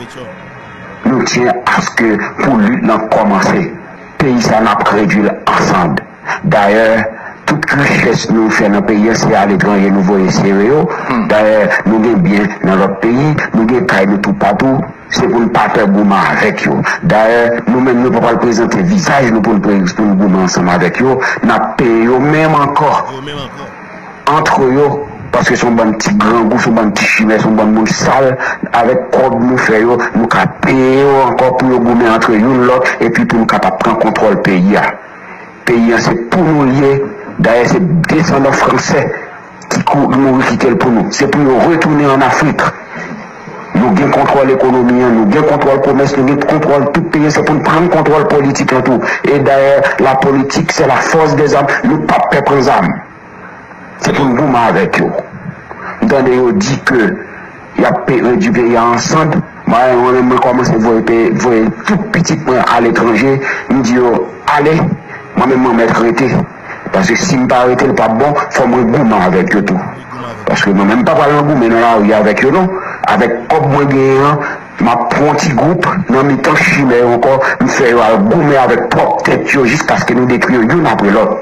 Nous tiens à ce que pour lui l'en commencer. Pays ça n'a pas réduit ensemble. D'ailleurs, toute richesse nous fait dans le pays, c'est à l'étranger, nous voyons sérieux. D'ailleurs, nous avons bien dans notre pays, nous avons taille tout partout. C'est pour ne pas faire gourmand avec eux. D'ailleurs, nous-mêmes, nous ne pouvons pas présenter le visage, nous pour nous gourmand ensemble avec eux. Nous payons même encore. Entre eux. Parce que son bon petit grand goût, son bon petit chimère, son bon monde sale, avec quoi nous faisons, nous payons encore pour nous gommer entre nous l'autre, et puis pour nous capables prendre contrôle du pays. Le pays, c'est pour nous lier. D'ailleurs, c'est descendants français qui nous quitter pour nous. C'est pour nous retourner en Afrique. Nous avons contrôle l'économie, nous avons contrôle le commerce, nous avons contrôle tout le pays, c'est pour nous prendre contrôle politique et tout. Et d'ailleurs, la politique, c'est la force des âmes, nous ne pas perdre les âmes. C'est pour nous gommer avec eux. Dans des dit que il y a du pays ensemble, moi je commence à voir tout petit point à l'étranger, je dis allez, moi-même je vais arrêté. Parce que si je ne pas arrêter, ce n'est pas bon, il faut me gommer avec eux tout. Parce que je ne même pas parler de gommer dans la rue avec eux, non. Avec comme moi gagnant, ma petit groupe, dans mes temps chimère encore, nous faisons gommer avec propre tête jusqu'à ce que nous détruisions l'un après l'autre.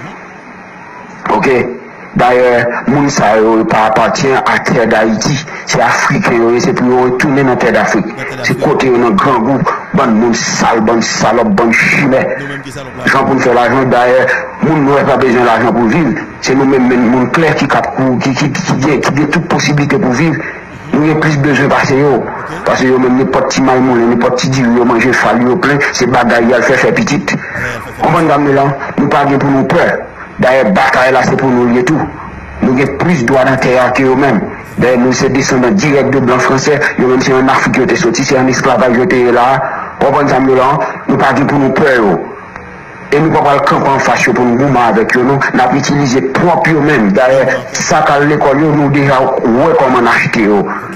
Ok? D'ailleurs, moun sa yo pas appartient à terre d'Haïti, c'est africain, c'est pour retourner dans terre d'Afrique. C'est côté un grand groupe, bon moun sale, bon salope, bon chimère. Gens pour faire l'argent d'ailleurs, moun n'aurait pas besoin d'argent pour vivre. C'est nous-mêmes moun clair qui a toute possibilité pour vivre. Nous avons plus besoin de passer yo. Parce que yo même n'importe petit maïmon, n'importe petit dieu, yo manger fallu au plein, c'est bagaille à faire petite. Comment nous là, nous pas pour nous peur. D'ailleurs, bataille là, c'est pour nous lier tout. Nous avons plus de droits dans la terre que eux-mêmes. D'ailleurs, nous sommes descendants directs de blancs français. Nous même si en Afrique qui est sorti, c'est un esclavage qui est là. Nous ne pas pour nous peur. Et nous ne pouvons pas le camp en fâche pour nous gommer avec eux. Nous avons utilisé propre eux-mêmes. D'ailleurs, ça qu'à l'école, nous déjà, ouais, comment acheter.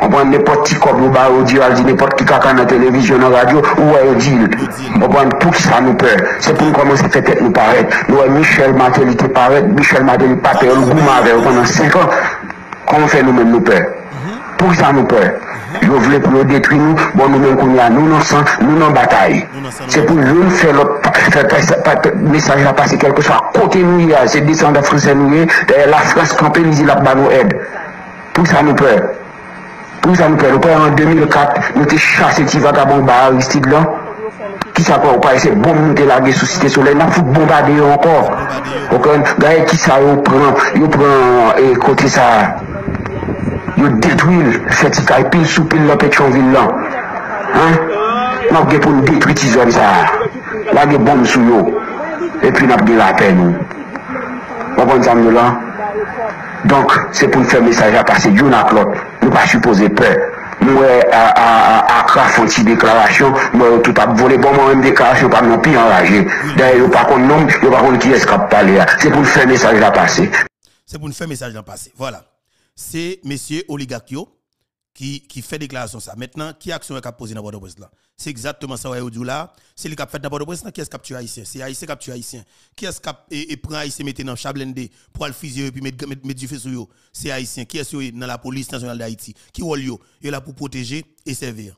On prend n'importe qui comme nous, on dit n'importe qui caca dans la télévision, dans la radio, ou on dit. On prend tout ça nous peur. C'est pour nous commencer peut-être nous paraître. Nous, Michel Martel, il paraît, Michel Martel, il pas peur, le goût avec pendant 5 ans. Comment fait nous-mêmes nous peur? Pour ça nous peur. Ils veulent pour nous détruire nous, bon nous-mêmes qu'on y a, nous, nous, en bataille. C'est pour nous faire l'autre message à passer quelque chose à côté nous, c'est descendre français nous, la France campée, ils la bas nous aide. Pour ça nous peur. Pour ça nous peur. Nous peur en 2004, nous avons chassé petit vagabond bar Aristide là. Qui ça pour pas essayer bon nous la guerre sous cité soleil, n'a faut bombarder encore. OK, gars qui ça yo prend et côté ça. Yo détruit fait caille pile sous pile la Pétionville là. Hein? N'a pas pour nous détruire ces zones ça. La guerre bombe sous yo. Et puis n'a pas la paix nous. On prend ça là. Donc, c'est pour nous faire message à passer d'une à l'autre. Nous ne pas supposer peur. Nous, à craft une petite déclaration, nous, tout à voler, bon, moi, une déclaration, pas non plus enragé. D'ailleurs, pas qu'on nomme, pas qu'on qui est capable de parler. C'est pour nous faire message à passer. C'est pour nous faire message à passer. Voilà. C'est monsieur oligarchio qui fait déclaration ça. Maintenant, qui action est posé dans votre presse là? C'est exactement ça vous dit là. C'est lui qui a fait dans votre presse là. Qui est-ce qui a tué haïtien? C'est haïtien qui a tué haïtien. Qui est-ce qui prend haïtien mettre dans chablende pour le fusiller et puis mettre du feu sur eux? C'est haïtien. Qui est-ce dans la police nationale d'Haïti? Qui rôle yo? Il est là pour protéger et servir.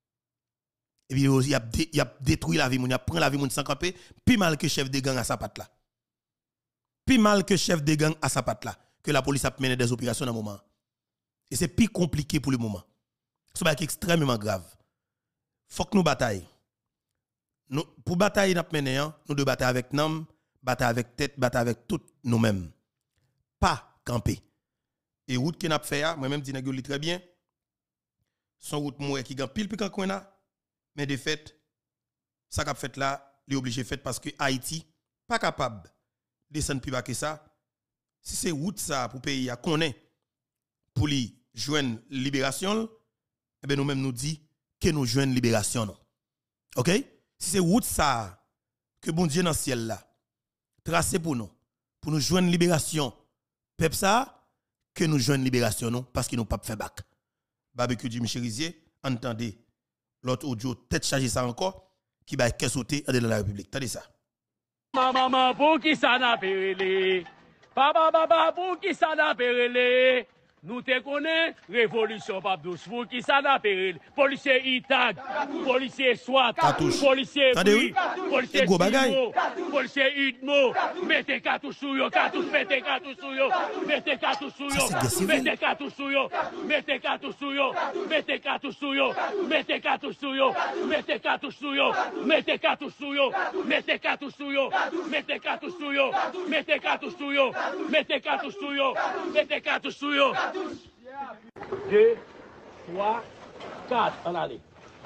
Et puis il a détruit la vie, il a pris la vie sans camper, plus mal que chef de gang à sa patte là. Plus mal que chef de gang à sa patte là que la police a mené des opérations dans le moment. Et c'est plus compliqué pour le moment. C'est extrêmement grave. Faut que nous bataillons. Pour batailler, nous devons batailler avec nous, batailler avec tête, batailler avec tout nous-mêmes. Pas camper. Et route que nous avons fait, moi-même, je dis très bien, son route moué qui gagne pile quand on a, mais de fait, ça qu'a fait là, il est obligé de faire parce que Haïti pas capable de descendre plus bas que ça. Si c'est route ça pour pays à connaître pour lui joindre libération, eh bien nous-mêmes nous dit que nous joignons libération. Non. OK? Si c'est route ça que bon Dieu dans le ciel là tracé pour nous joindre libération, peuple ça que nous joignons libération non parce que nous pas faire bac. Barbecue du Michel Rizier, entendez l'autre audio tête chargée ça encore qui va qu'est sauter de la République. Attendez ça. Maman pour qui ça n'a pérélé. Papa pour qui ça n'a pérélé. Nous te connaissons, révolution pas douce. Pour qui ça n'a pérélé. Policier Itag, policier SWAT, policier Bui, policier Simo, policier Idmo. Mettez cartouche sur yo, cartouche, mettez cartouche sur yo, mettez cartouche sur yo, mettez cartouche sur yo, mettez cartouche sur yo, mettez cartouche sur yo, mettez cartouche sur yo, mettez cartouche sur yo, mettez cartouche sur yo, mettez cartouche sur yo, mettez cartouche sur yo, mettez cartouche sur yo, mettez cartouche sur yo, mettez cartouche sur yo. 2, 3, 4, on allait.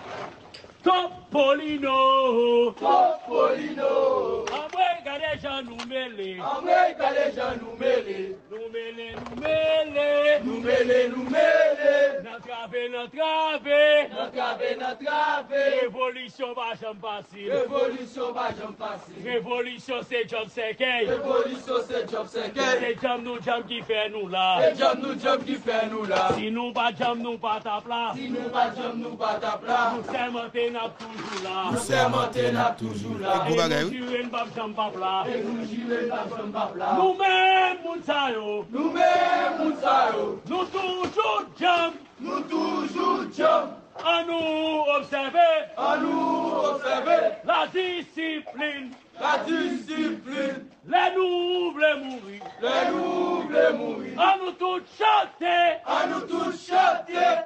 Topolino, Topolino. Amwe gade jan nous mêler. Amwe gade jan nous mêler. Nous mêler, nous mêler. Nous mêler, nous mêler. N'attraper, n'attraper. N'attraper, n'attraper. Révolution va jamais passer. Révolution va jamais passer. Révolution c'est job séquel. Révolution c'est job séquel. C'est job nous job qui fait nous là. C'est job nous job qui fait nous là. Si nous pas job nous pas ta place. Si nous pas job nous pas ta place. Nous sermenté n'a toujours là. Nous sermenté n'a toujours là. Et nous jurons n'a jamais pas là. Et nous jurons n'a jamais pas là. Nous-mêmes Mounsayo. Nous-mêmes Mounsayo. Nous toujours job. Nous toujours job. À nous observer. À nous observer. La discipline. La discipline. Les nous voulons mourir. Les nous voulons mourir. À nous tous chanter. À nous tous chanter.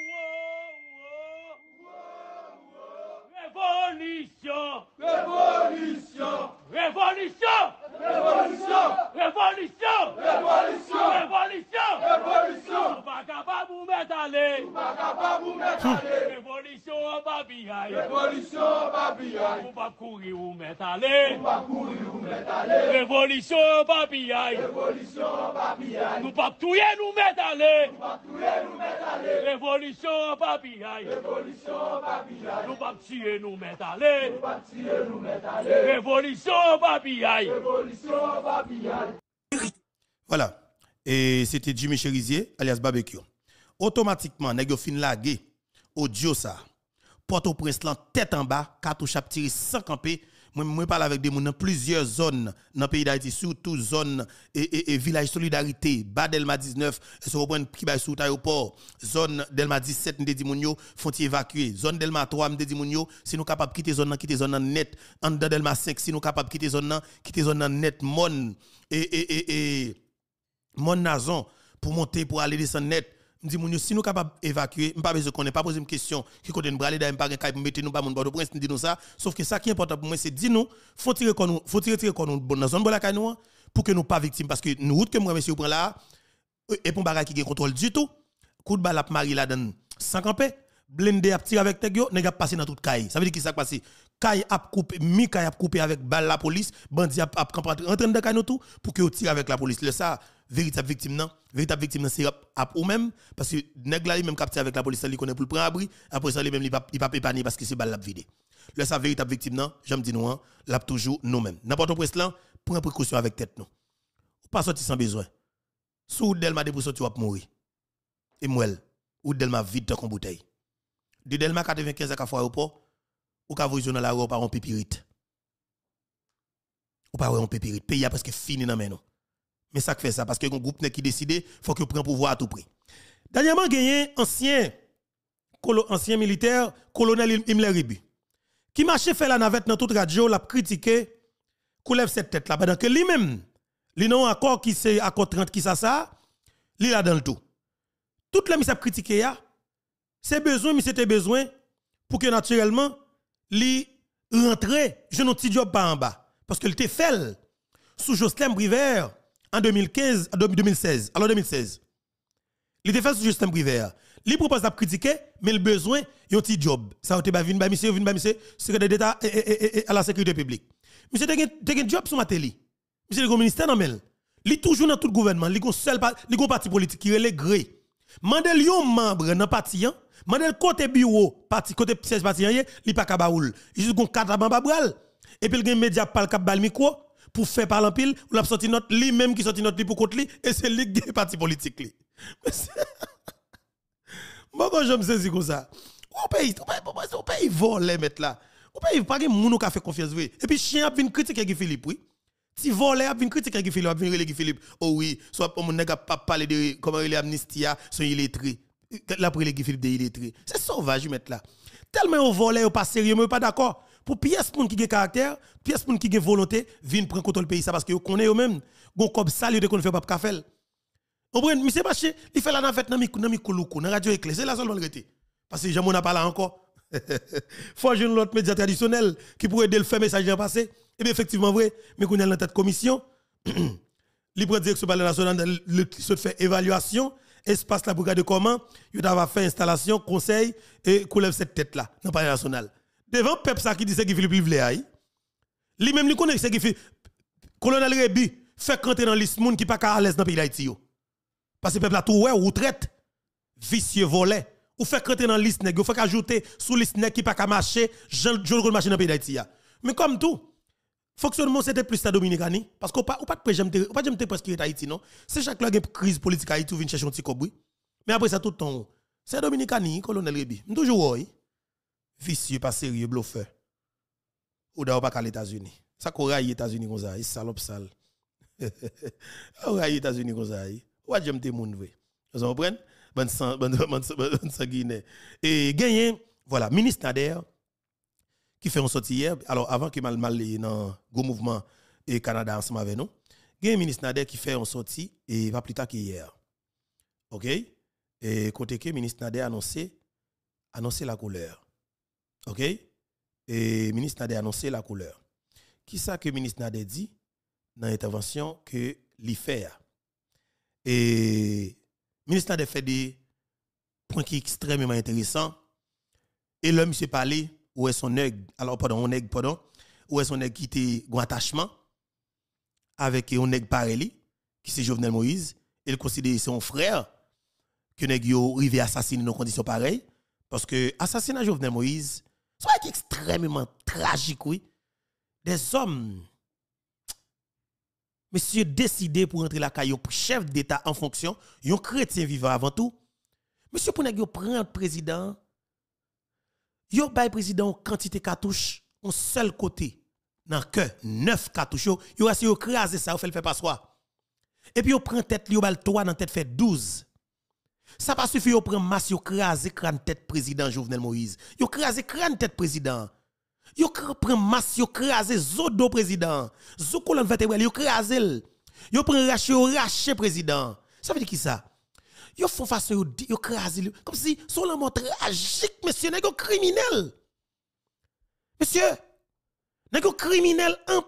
Révolution. Révolution. Révolution. Révolution. Révolution. Révolution. Révolution. Révolution. On va capable vous mettre à l'aise. On va capable vous mettre à l'aise. Révolution en babillaille. Révolution en babillaille. On va courir ou mettre à l'aise. On va courir ou mettre à l'aise. Révolution en babillaille. Révolution en babillaille. Nous pas tuer nous mettre à l'aise. Nous pas tuer nous mettre à l'aise. Révolution en babillaille. Révolution en babillaille. Nous pas tuer nous mettre à l'aise. Nous pas tuer nous mettre à l'aise. Révolution en babillaille. Voilà. Et c'était Jimmy Cherizier, alias Barbecue. automatiquement nèg yo fin lagué audio ça. Port-au-Prince lan tête en bas, cartouche a tiré sans camper. Moi parle avec des gens dans plusieurs zones dans le pays d'Haïti, surtout zone et village solidarité, bas Delma 19, se reprendre qui ba sous aéroport, zone Delma 17 m'te di moun yo font évacuer, zone Delma 3 m'te di moun yo si nous capable quitter zone net, en dedans Delma 5 si nous capable quitter zone net mon et mon nazon pour monter pour aller descendre net. Me dit moun yo si nous capable évacuer, m'pas besoin qu'on ait pas poser une question qui côté nous braler dans pas gain pour mettre nous pas moun Bordeaux Prince dit nous ça, sauf que ça qui est important pour moi c'est dire nous faut tirer dans zone bola nous pour que nous pas victimes parce que nous route que moi monsieur prend là et pour bagage qui gain contrôle du tout, coup de balle a mari là dans sans camper, blindé a tiré avec tèg yo, nèg a passé dans toute caille. Ça veut dire qui ça passé? Caille a coupé, caille a coupé avec balle la police, bandi a rentrer dans caille nous tout pour que tire avec la police. Le ça véritable victime c'est ou même parce que nèg la même capté avec la police il connaît pour le prendre abri après ça lui même il pas épargner parce que c'est balle la vidé le ça véritable victime non j'aime dire nous l'a toujours nous même n'importe où là prend précaution avec tête nous pas sortir sans besoin sous Delma de pour sortir va mourir et moelle ou Delma vide dans bouteille de Delma 95 à fois aéroport ou ka voyou dans l'aéroport en pépirite ou pas en pépirite pays a presque fini dans main nous. Mais ça fait ça parce que un groupe qui décide faut que prend pouvoir à tout prix. Dernièrement gagné ancien militaire colonel Imler Ribi qui marchait faire la navette dans toute radio l'a critiqué coulève cette tête là pendant que lui-même li non accord qui c'est accord 30 qui ça li là dans le tout. Toute la mise a critiqué ya c'est besoin mais c'était besoin pour que naturellement li rentrer je non petit job pas en bas parce que il était fait sous Jocelyn Briver en 2016. Alors 2016. Il était fait sur Justin Briver. Il propose de critiquer, mais le besoin, il y a un petit job. Ça a été monsieur, secrétaire d'État et à la sécurité publique. Monsieur, il y a un job sur ma télé. Monsieur, le ministère non mais il est toujours dans tout le gouvernement. Il y a un parti politique qui est le gré. Mandel yon membre dans parti, mandel côté bureau, parti côté siège parti, il pas kabaoul. Il juste gon cadre bamba bral. Et puis il y a un média pas le cap bal micro. Pour faire parler en pile, ou l'a sorti notre li même qui sorti notre li pour contre li et c'est li qui parti politique li. Moi quand je me saisis comme ça, on paye voler mettre là. On paye pas que moun ka fait confiance oui. Et puis chien a vinn critiquer Guy Philippe oui. Si voler a vinn critiquer Guy Philippe, a vinn relé Guy Philippe. Oh oui, soit mon nèg pas parler de comment il est amnistia, son illettré. Là pour les Guy Philippe de illettré. C'est sauvage mettre là. Tellement on voler ou pas sérieux, mais pas d'accord. Pour pièce moun qui a caractère, pièce moun qui a volonté, viennent prendre contrôle pays ça parce que vous connaissez eux même, gon comme ça li de qu'on fait pas café. On prend monsieur marché, il fait la navette dans Mikouloukou, dans radio éclair, c'est la seule vérité. Parce que j'en ai pas là encore. Faut jouer l'autre média traditionnel qui pourrait aider le faire message passé. Et bien effectivement vrai, mais qu'on est dans tête commission, li prend direction par national le se fait évaluation, espace là pour regarder comment, il va faire installation, conseil et coulève cette tête là dans palais national. Devant peuple ça qui dit c'est qui Philippe Livléaï lui même lui connaît c'est qui colonel Rebi fait rentrer dans liste moun qui pas à l'aise dans pays d'Haïti yo parce que peuple là tout ouais ou traite vicieux volet ou fait rentrer dans liste nèg faut ajouter sous liste nèg qui pas ka marcher Jean le marcher dans pays d'Haïti mais comme tout fonctionnement c'était plus la Dominicani parce qu'on pas de j'aime presque Haïti non c'est chaque là une crise politique Haïti ou vient chercher un petit cobri mais après ça tout ton c'est Dominicani colonel Rebi toujours oui vicieux pas sérieux bluffeur ou d'ailleurs pas qu'à les États-Unis ça qu'on raille les États-Unis comme ça salope sale on raille les États-Unis comme ça ou j'aime des monde vrai vous comprenez bonne sanguine et gagné voilà ministre Nader qui fait un sortie hier alors avant que mal dans gros mouvement et Canada ensemble avec nous gagné ministre Nader qui fait un sortie et pas plus tard qu'hier OK et côté que ministre Nader annoncé la couleur. OK? Et ministre Nader a annoncé la couleur. Qui ça que ministre Nader dit dans l'intervention que li fait? Et ministre Nader fait des points qui sont extrêmement intéressants. Et l'homme s'est parlé où est son nègre, où est son nègre qui était en attachement avec un nègre pareil qui c'est Jovenel Moïse, et il considère son frère que nègre yo rivé assassiner dans conditions pareilles parce que assassinat Jovenel Moïse c'est extrêmement tragique, oui. Des hommes, monsieur, décidé pour entrer la caillou, chef d'État en fonction, un chrétien vivant avant tout. Monsieur pour nèg yo prend président, yo bay président quantité cartouche un seul côté dans que 9 cartouches yo reste yo craser ça, yo fait le faire passoire. Et puis yo prend tête li yo bal 3 dans tête fait 12. Ça pas suffit yo prend masse yo craser crâne tête président Jovenel Moïse. Yo craser crâne tête président. Yo prend masse yo craser zodo président. Zo colonne vertébrale yo craser. Yo prend racher président. Ça veut dire qui ça? Yo font façon yo craser comme si son la mort tragique monsieur nèg criminel. Monsieur nèg criminel en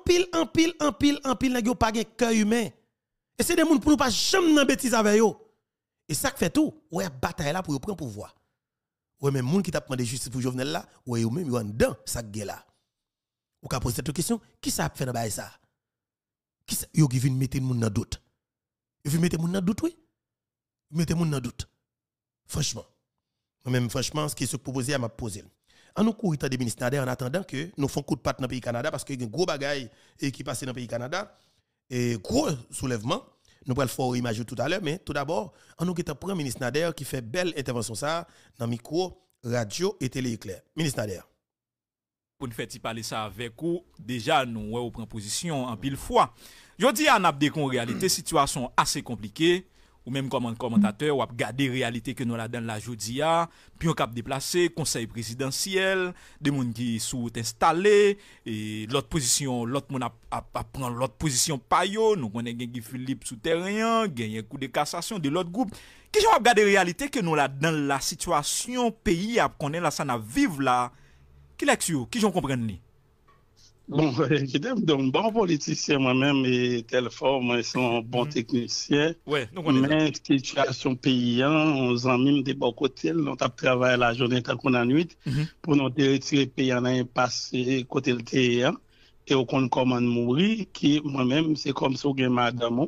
pile nèg pas gen cœur humain. Et c'est des gens pour nous pas jamais nan bêtise avec yo. Et ça fait tout, ouais bataille là pour prendre pouvoir. Ouais même moun qui t'a demandé justice pour Jovenel là, ouais yo même yo en dedans ça gué là. Ou ka poser cette question, qui ça fait dans bail ça? Qui ça yo qui vient mettre moun dans doute? Yo vient mettre moun dans doute oui? Mettez moun dans doute. Franchement. Même franchement ce qui se proposé à m'a poser. En nous courir des ministres en attendant que nous font coup de patte dans le pays Canada parce que y a un gros bagaille qui passe dans le pays Canada et gros soulèvement. Nous allons faire image tout à l'heure, mais tout d'abord, on nous avons un ministre Nader qui fait belle intervention ça dans le micro, radio et télé éclair. Ministre Nader. Pour nous faire parler ça avec vous, déjà nous avons pris position en pile fois. Je dis à Nabdé qu'en réalité, situation assez compliquée, ou même comme commentateur, ou à garder la réalité que nous la dans la jodia, puis on cap déplacer, conseil présidentiel, des gens qui sont installés, et l'autre position, l'autre monde a prendre l'autre position pa yo, nous connaissons Guy Philippe souterrain, gagner coup de cassation de l'autre groupe. Qui j'en regarder réalité que nous là dans la situation pays a connaît là ça n'a vivre là. Qui l'action, qui j'en comprendre ni? Bon, je donc bon politicien moi-même et tel fort, moi sont bon technicien. Ouais, nous connaissons. Mais situation paysan, on en même des bons côtés, on a travaillé la journée tant qu'on a nuit pour nous retirer paysan un passé côté le terrain et on compte comment mourir qui moi-même c'est comme ça que madame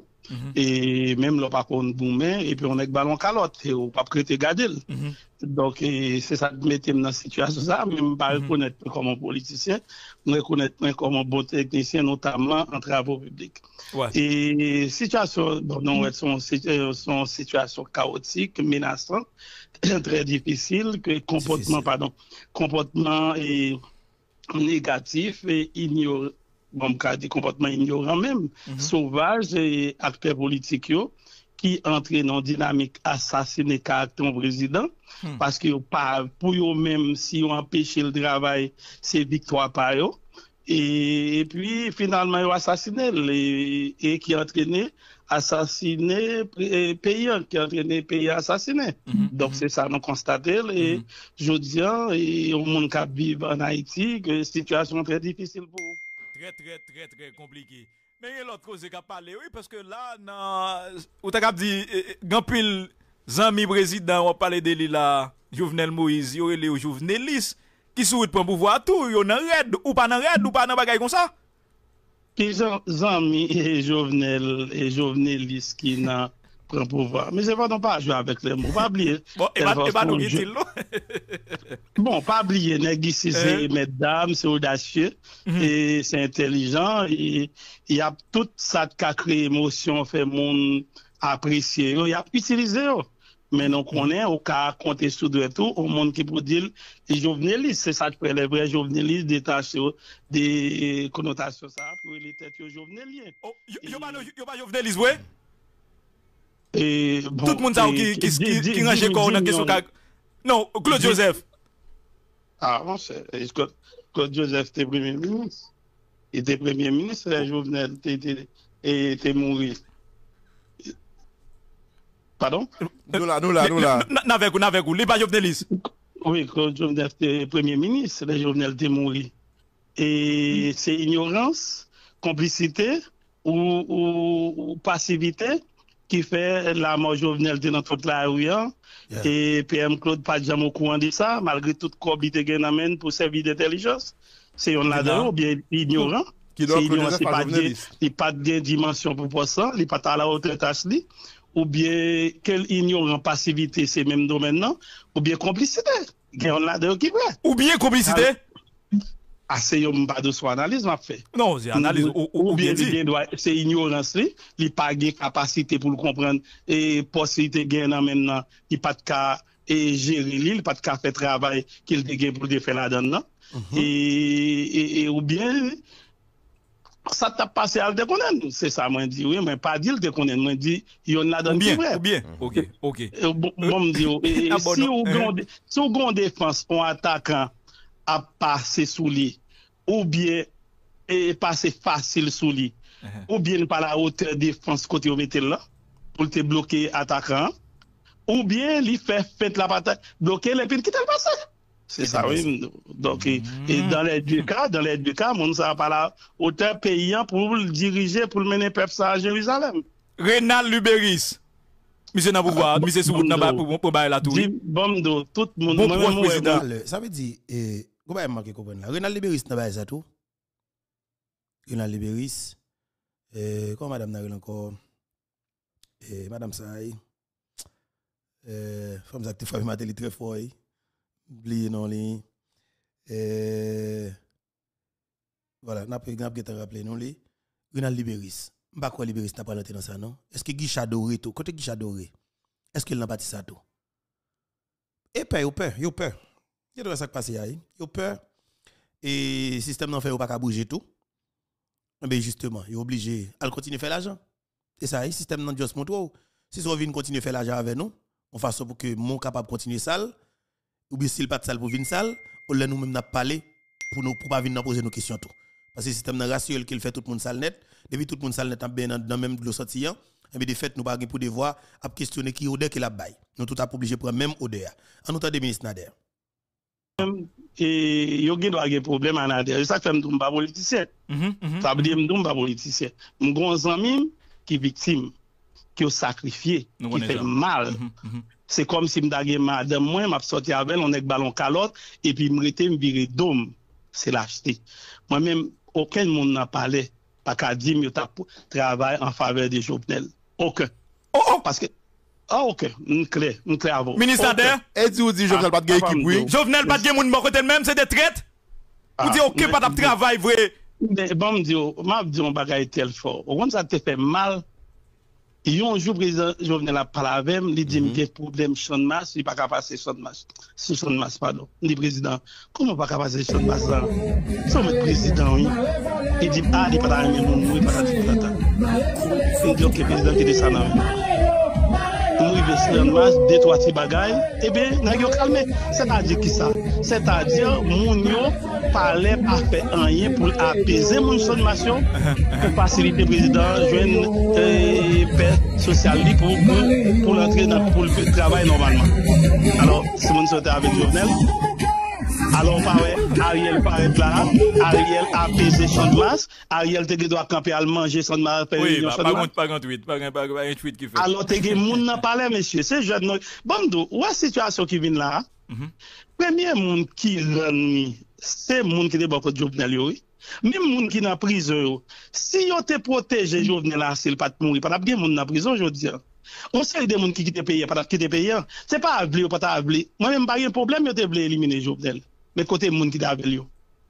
et même le par contre boumé et puis on est ballon calotte et on pas prêter garder. Donc c'est ça qui mettait dans situation ça même pas reconnaître comme un politicien, reconnaître comme un bon technicien notamment en travaux publics. Ouais. Et situation bon non son situation chaotique, menaçante, très difficile que comportement et négatif et ignorant bon cas des comportements ignorants même sauvage et acteurs politiques qui entraînent en dynamique assassiner caractère président parce que pas pour eux même si on empêche le travail c'est victoire par eux et puis finalement ils assassiné et qui entraîné assassiner paysan qui entraîné paysan assassiné donc c'est ça nous constater et je dis et au monde qui vit en Haïti que situation très difficile pour très compliqué. Mais il y a l'autre cause qui a parlé, oui, parce que là, on t'a dit, grand pile, Zami président, on parle de lui là, Jovenel Moïse, il y a les Jovenelis, qui souhaitent prendre pouvoir tout, il y a un raid, ou pas un bagay comme ça? Qui Zami et Jovenelis qui n'a prend pouvoir. Mais c'est pas non pas jouer avec les mots, pas oublier. Bon, et pas nous dit bon, pas oublier, c'est mesdames, c'est audacieux, et c'est intelligent, et il y a tout ça qui a créé émotion, fait monde apprécier, il y a utilisé. Mais nous connaissons, au cas compter sur tout, au monde qui peut dire, les jovenelistes, c'est ça qui fait les vrais jovenelistes détachés des connotations, ça, pour les têtes joveneliers. Oh, il pas jovenelistes, ouais? Et bon, tout le monde qui range encore dans question non Claude Joseph. Ah bon, c'est Claude Joseph était premier ministre. Il était premier ministre, les Jovenel était mort. Pardon? Nous là. N'avec vous, les pas joveneliste. Oui, Claude Joseph était premier ministre, les Jovenel était mort. Et c'est ignorance, complicité ou passivité qui fait la mort Jovenel dans toute la rue. Et PM Claude pas jamais au courant de ça, malgré toute corbité qu'il amène pour servir d'intelligence. C'est on là-dedans, ou bien ignorant. Qui doit il pas de dimension pour ça, il pas à la hauteur tâche li, ou bien quel ignorant passivité c'est même domaine non, ou bien complicité. On là-dedans qui fait. Ou bien complicité. C'est pas de soi analyse m'a fait. Non, c'est analyse ou bien dit. C'est ignorance li pas de capacité pour le comprendre et possibilité gain maintenant, il pas de cas et gérer l'île, pas de faire travail qu'il a pour le faire là-dedans. Et ou bien, ça t'a passé à le déconner. C'est ça, moi, je dis, oui, mais pas dire le déconner. Moi, je dis, il y en a dans le vrai. Ou bien, ok. Bon, me dit, si on a une défense, un attaquant à passer sous lui, ou bien, et passer facile sous lui, ou bien par la hauteur défense côté au métal là, pour te bloquer attaquant, ou bien, il fait la bataille, bloquer les pieds qui le passé. C'est ça, oui. Donc, et dans les deux cas, on ne pas la hauteur payant pour le diriger, pour le mener peuple ça à Jérusalem. Renal Luberis. Monsieur n'a pouvoir, monsieur sous pour bailler la tour. Bon, tout le monde. Bon président. Ça veut dire, vous avez marqué comprendre là. Renal Luberis n'a pas ça tout. Renal Luberis, comment madame n'a encore, madame Saï, femme active famille Matéli très fort. Oublié non li voilà n'a pas rappelé non li Renal Liberis m'pa quoi Liberis n'a pas noté dans ça non est-ce que Guicha Doré tout côté Guicha Doré est-ce qu'il n'a pas dit ça tout et peur il doit ça passer là yo peur et système n'en fait pas qu'à bouger tout mais justement il est obligé à continuer faire l'argent et ça système non juste montre si on vient continuer faire l'argent avec nous on fasse pour que mon capable continuer ça ou bien s'il pas de salle pour venir salle, on nous même n'a parlé pour pas venir poser nos questions tout. Parce que le système rassuré qu'il fait tout le monde salle net, depuis tout le monde salle net bien dans même de sortir, et bien de fait nous pas pour devoir à questionner qui odeur qui la bail. Nous tout a obligé pour même odeur. En autant des ministres Nader. Et yo gen doit avoir problème à Nader. Ça fait m'dou pas politicien. Ça veut dire m'dou pas politicien. M'gon ami qui victime, qui a sacrifié, qui fait mal. C'est comme si m'dagé madame moi m'a sorti avec on avec ballon calotte et puis m'rete m'virer dôme. C'est l'acheter. Moi même aucun monde n'a parlé pas qu'à dire me travail en faveur des Jovenel. Aucun. Parce que OK, clair avant. Ministre Nader, et dit Jovenel pas de équipe oui. Jovenel pas de moun bon côté même c'est des traites. Ou dit OK pas de travail vrai. Mais bon me dit on bagaille tel fort. Comme ça te fait mal. Yon jour président Jovenel a parlé avec moi, il dit qu'il y a problème champ de masse, il pas capable passer champ de masse. C'est champ de masse pardon. Il dit président, comment pas capable passer champ de masse là? Son président oui. Il dit il pas la même monde, il pas la tata. Il dit OK président qui descend là. Nous il champ de masse, deux trois petits bagailles, eh bien n'a yo calmé. C'est-à-dire qui ça? C'est-à-dire moun yo parlait pas fait rien pour apaiser mon champ de masse pour faciliter président joindre paix sociale pour l'entrer dans pour le travail normalement. Alors si mon sortait avec Jovenel alors Ariel paraît là, Ariel a pesé champ de masse, Ariel te doit camper à manger son de masse. Oui, pas un tweet qui fait. Alors te moun n'a parlé monsieur, c'est jeune. Bon ouais situation qui vient là. Premier monde qui rend c'est monde qui est beaucoup de Jovenel oui. Même monde qui dans prison, si yo te protégé Jovenel là, s'il pas mourir, pas bien monde dans prison aujourd'hui. On sait des monde qui quitte pays, pas quitter pays. C'est pas avli ou pas avli. Moi même pas de problème, yo te voulait éliminer Jovenel. Mais côté monde qui t'a yo.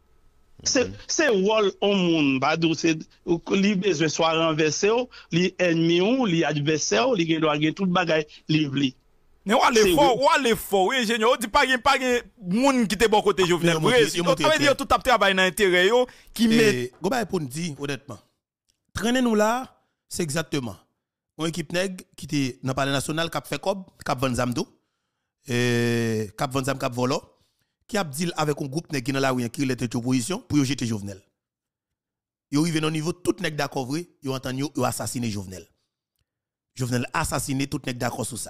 C'est rôle au monde, ba do c'est li besoin soit renversé, li ennemi ou li adversaire, li doit gagner toute bagaille livre. Mais ou aller fort, oui, ingénieur, on dit pas monde qui te bon côté Jovenel. On veut dire tout travail dans intérêt yo qui met go ba pour nous dire honnêtement. Traîner nous là, c'est exactement une équipe nèg qui était dans palais national cap fait cob, cap vendre zamdo cap vendre zam cap volo qui a dit avec un groupe nèg qui dans la rue qui était opposition pour jeter Jovenel. Yo arrivé au niveau tout nèg d'accord vrai, yo entend yo assassiner Jovenel. Jovenel assassiné tout nèg d'accord sur ça.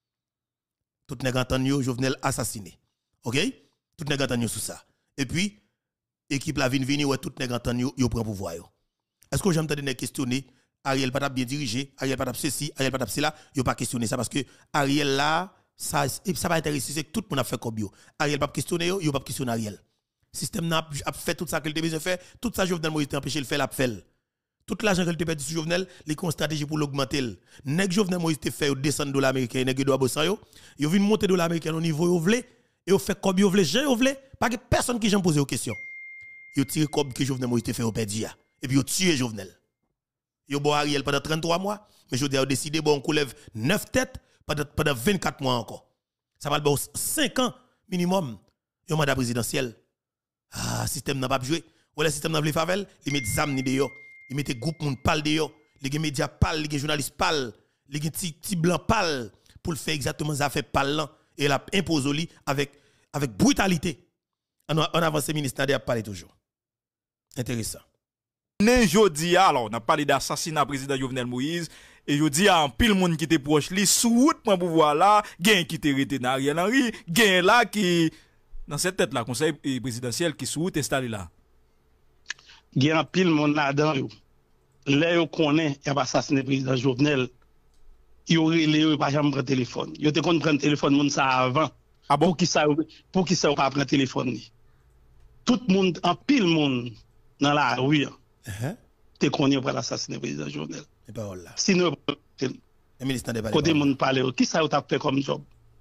Tout nèg entend yo Jovenel assassiné. OK? Tout nèg entend yo sur ça. Et puis équipe la vini ouais tout nèg entend yo prend pouvoir yo. Est-ce que j'entends des questionner Ariel pas bien dirigé, Ariel pas ceci, Ariel pas cela, yo pas questionner ça parce que Ariel là ça va intéresser c'est que tout le monde a fait comme yo. Ariel pas questionner yo pas questionner Ariel. Système n'a fait tout ça qu'il te besoin faire, tout ça Jovenel Moïse empêché le faire l'a fait. Tout l'argent qu'il te perdu sur Jovenel, les stratégie pour l'augmenter. Nèg Jovenel Moïse te fait descendre dollar américain, nèg doit bosser yo vinn monter dollar américain au niveau yo vle et yo fait comme yo vle, Jean yo vle, pas que personne qui j'en poser aux questions. Yo tire comme que Jovenel Moïse te fait au perdu et puis yo tué Jovenel. Yo bo Ariel pendant 33 mois, mais je dis a décidé bon on lève 9 têtes pendant 24 mois encore. Ça va le 5 ans minimum, un mandat présidentiel. Ah, système n'a pas joué. Ou le système n'a pas favel, il met des âmes ni dehors. Il met des groupes moun pal dehors. Les médias pal, les journalistes pal, les petits blancs pal pour le faire exactement ça fait pal là et la impose au lit avec brutalité. On avance ministre n'a parlé toujours. Intéressant. Jodi alors on a parlé d'assassinat président Jovenel Moïse et jodi a en pile monde qui était proche li sous route pour pouvoir là, gain qui était rete dans Ariel Henry, gain là qui dans cette tête là conseil présidentiel qui sous route installé là. Gain pile monde là-dedans yo. Là yo connaît y a assassiné président Jovenel. Yo relé pas jamais prendre téléphone. Yo te kon prendre téléphone monde ça avant. Ah bon? Pour qui ça pas prendre téléphone ni. Tout monde en pile monde dans la rue. Te connais pour l'assassiner président Jovenel. Et pas là. Sinon le ministre n'a pas côté monde parler qui ça t'a fait comme job.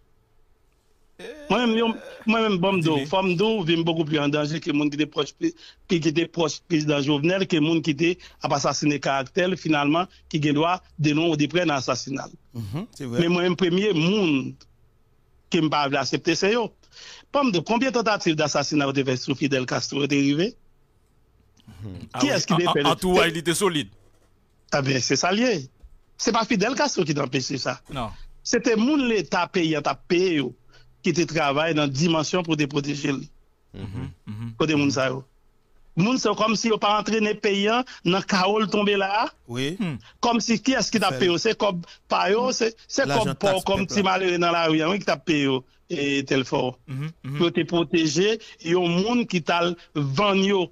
Moi-même bomdo, femme d'eau vient beaucoup plus en danger que monde qui était proche président Jovenel que monde qui était assassiné caractère finalement qui doit dénoncer des prennent assassinat. C'est vrai. Mais moi-même premier monde qui me pas accepter c'est yo. Pomme de combien de tentatives d'assassinat ont fait sur Fidel Castro est arrivé? Qui est-ce qui fait en tout il était solide. Ah bien c'est ça lié. C'est pas Fidel Castro qui t'a empêché ça. Non. C'était moun l'état payé qui te travaille dans dimension pour te protéger. Côté moun ça yo. Moun c'est comme si on pas entraîné payant dans chaos tomber là. Oui. Comme si qui est-ce qui t'a payé c'est comme pas yo c'est comme si malheureux dans la rue qui t'a payé et tel fort. Pour te protéger, yon moun qui t'a vendu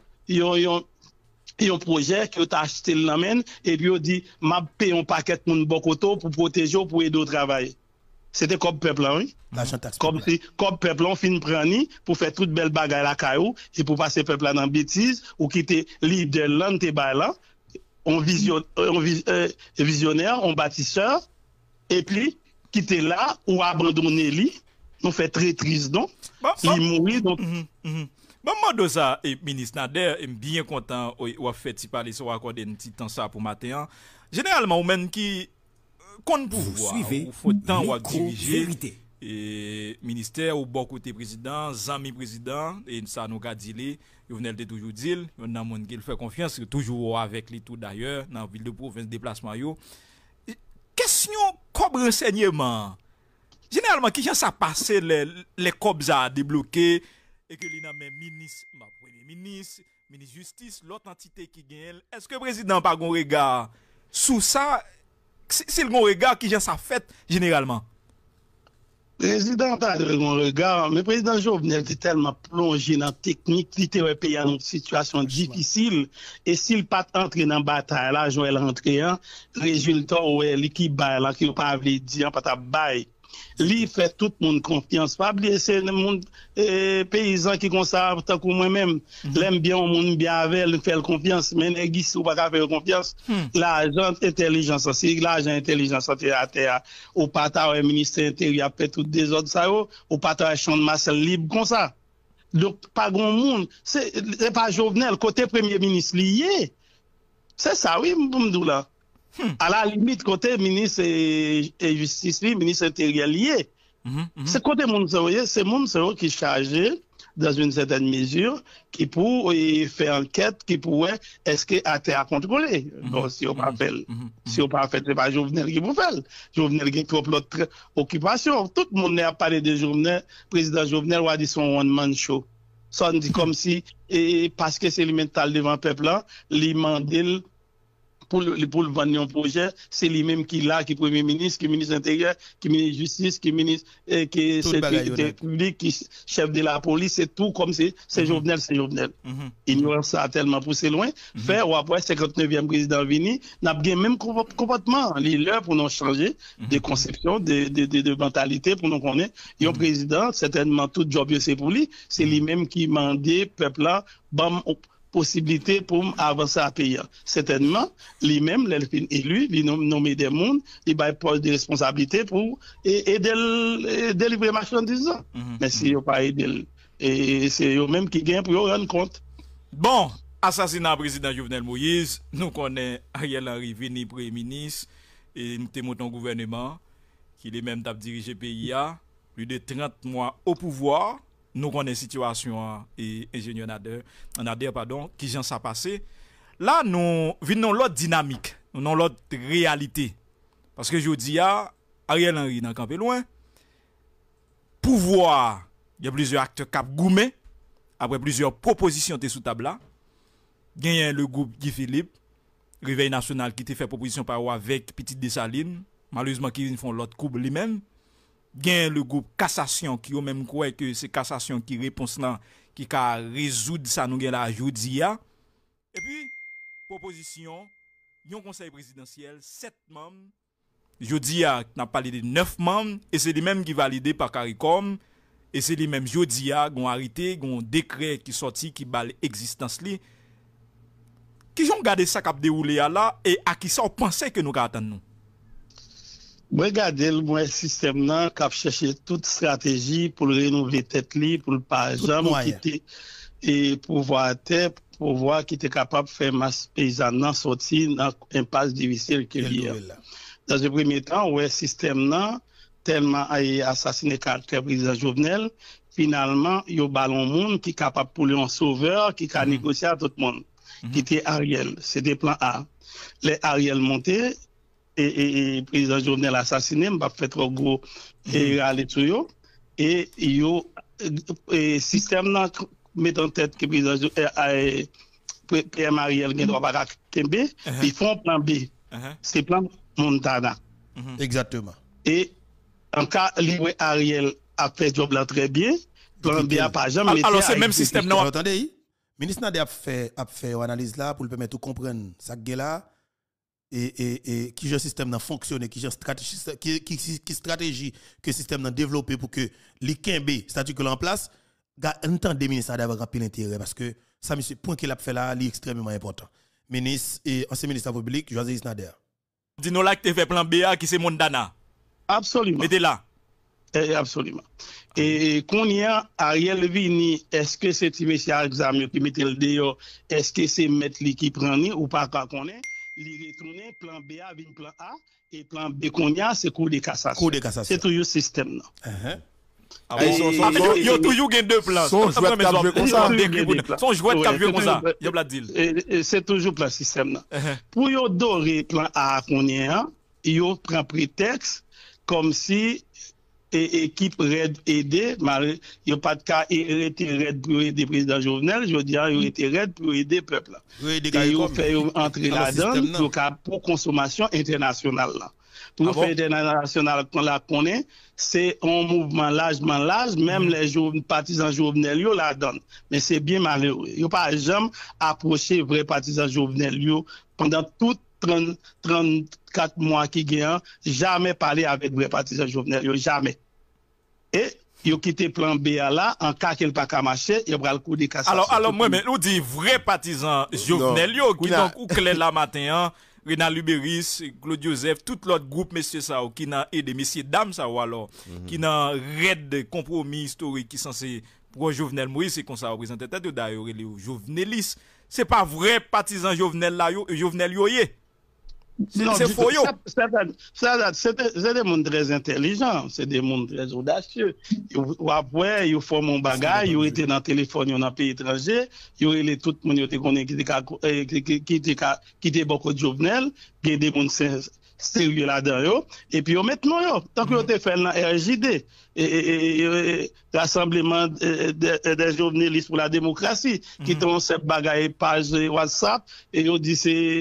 yon projet que tu as acheté le main et puis on dit m'a payé un paquet moun bokoto pour protéger pour aider au travail. C'était comme peuple oui. Comme si comme peuple on fin prendre pour faire toute belle bagaille la caillou et pour passer peuple dans bêtise ou quitter libre de l'ante là on visionnaire, on bâtisseur et puis quitter là ou abandonner lui, on fait traîtrise donc, il mourir donc bon, moi, ça, et ministre Nader, est bien content ou a fait parler sur accorder un petit temps ça pour matin. Généralement, ou même qui compte pouvoir, ou faut temps ou diriger et ministère ou bon côté président, amis président et ça nous a dit li, Jovenel de toujours dit, on a monde qui fait confiance toujours avec lui tout d'ailleurs dans ville de province déplacement yo. Question comme renseignement. Généralement qui ça passer les cobs à débloquer et que l'on a même ministre, premier ministre, ministre justice, l'autre entité qui gagne. Est-ce que le président n'a pas un regard sous ça? C'est le regard qui ça fait généralement. Le président n'a pas un regard, mais le président Jovenel était tellement plongé dans la technique, il était payé dans une situation difficile, et s'il pas entré dans la bataille, là, Joël rentré, résultat, l'équipe là, qui n'a pas voulu dire, pas ta bail. Lui fait tout le monde confiance. Pas oublier c'est le monde paysan qui conserve tant que moi-même. L'aime bien au monde bien avec, fait confiance. Mais négis ou pas faire confiance. L'argent intelligence aussi, l'argent intelligence à terre. Ou pas ta ministre intérieur fait tout des autres ça ou pas ta champ de masse libre comme ça. Donc pas grand monde, c'est pas Jovenel côté premier ministre lié. C'est ça oui m'dou là. À la limite, côté ministre et justice, ministre intérieur lié. C'est côté moun c'est moun qui est chargé dans une certaine mesure qui pour faire enquête qui pourrait est-ce que a été à contrôler. Donc si on pas fait si on pas fait c'est pas Jovenel qui pour faire. Jovenel qui trop l'autre occupation. Tout le monde n'a parlé de Jovenel, président Jovenel ou a dit son one man show. Ça on dit comme si et parce que c'est mental devant le peuple là, il mandel pour le vendre un projet, c'est lui-même qui là, qui premier ministre, qui ministre intérieur, qui ministre justice, qui ministre qui sécurité publique, qui chef de la police, c'est tout comme c'est Jovenel, c'est Jovenel. Ignorance ça tellement poussé loin. Faire ou après 59e président vini, n'a pas même comportement, l'heure pour nous changer de conception, de mentalité pour nous connaître. Et un président, certainement tout job c'est pour lui, c'est lui-même qui mandait peuple là, bam possibilité pour avancer à pays. Certainement, lui-même, élu, il nomme des mondes, il va poste de responsabilité pour aider délivrer marchandises. Mais si il pas aider, et c'est eux-mêmes qui gagnent pour rendre compte. Bon, assassinat président Jovenel Moïse, nous connaissons Ariel Henry, venu premier ministre, et nous avons un gouvernement qui est même dirigé pays. plus de 30 mois au pouvoir, nous connaissons situation et ingénieur Nader, pardon, qui j'en ça passé. Là, nous venons l'autre dynamique, nous avons l'autre réalité. Parce que je dis à Ariel Henry dans campé loin, pouvoir, il y a plusieurs acteurs cap goumé, après plusieurs propositions sous table là. Il y a le groupe Guy Philippe, Réveil National qui te fait proposition par avec Petite Dessalines, malheureusement qui font l'autre couple lui-même. Il y a le groupe Cassation qui au même quoi que c'est Cassation qui réponse là qui ka résoudre ça nous la jodia. Et puis proposition, un conseil présidentiel 7 membres. Jodia n'a parlé de 9 membres et c'est les mêmes qui validés par CARICOM et c'est les mêmes Jodia qui ont arrêté, qui ont décret qui sorti qui balle existence li. Qui ont gardé ça cap déroulé là et à qui ça on pensait que nous attendre nous. Regardez le système là qui a cherché toute stratégie pour le rénover tête li pour le pas jamais quitter et pouvoir qui était capable de faire masse paysanne sortir dans impasse difficile qu'il y a. Dans le premier temps, ouais système là tellement assassiné caractère président Jovenel, finalement il y a ballon monde qui est capable pour lui un sauveur qui a négocié à tout le monde. Qui était Ariel, c'était plan A. Les Ariel montés et président Jovenel assassiné, m'a fait trop gros et aller tout yo et yo système là met en tête que président PM Ariel ne doit pas Kembe, ils font plan B. C'est plan Montana. Exactement. Et en cas libre Ariel a fait job là très bien, plan B a pas jamais. Alors c'est même système non. Attendez, ministre Nader a fait une analyse là pour le permettre de comprendre ça là et qui le système n'a fonctionné, qui stratégie que le système n'a développé pour que les Kembe statut que l'en place entend des ministres d'avoir un peu l'intérêt parce que ça monsieur point qu'il a fait là est extrêmement important. Ministre et ancien ministre de la République José Nader. Dis-nous là que tu fait plan BA qui c'est Mondana. Absolument. Mettez là. Absolument. Et qu'on y a Ariel Vini, est-ce que c'est monsieur examen qui mettait le dehors, est-ce que c'est mettre qui prend ou pas qu'on est, il retourner plan B à plan A et plan B qu'on y a c'est cour de cassation. Cour de cassation. C'est toujours système là. Il y a toujours deux plans. Son jouet cap jouer comme ça. Son jouet cap jouer comme ça. Je la dis. C'est toujours le système là. Pour yo dorer plan A qu'on y a, yo prend prétexte comme si équipe Red aider, mais il n'y a pas de cas été Red pour aider le président Jovenel, je veux dire, il été Red pour aider le peuple. Et il fait entrer là-dedans pour consommation internationale. Pour faire international qu'on la connaît, c'est un mouvement largement large, même les partisans Jovenel la donnent. Mais c'est bien malheureux. Il n'y a pas jamais approché vrais partisans Jovenel pendant tout 34 mois qui gagnent, jamais parlé avec vrais partisans Jovenel, jamais. Et ils ont quitté plan B là, en cas qu'il pas marcher, il y aura le coup de cassation. Alors moi, mais nous dit vrai partisan Jovenel, qui donc clair la matin, Renal Luberis, Claude Joseph, tout l'autre groupe, messieurs ça, qui n'a aidé, messieurs dames ça, ou alors, qui n'a raid de compromis historique qui censé pour Jovenel Moïse, c'est qu'on ça représente tête d'ailleurs, les Jovenelis. C'est pas vrai partisan Jovenel là, Jovenel yoye. C'est faux yo. C'est des mondes très intelligents, c'est des mondes très audacieux. Après, ils font un bagage, ils étaient dans le téléphone, ils ont un pays étranger, ils ont tout le monde qui était beaucoup de Jovenel, il y a des mondes sérieux là-dedans, et puis maintenant, tant que vous avez fait la RJD, et rassemblement des journalistes pour la démocratie, qui ont cette bagage page WhatsApp, et ils ont dit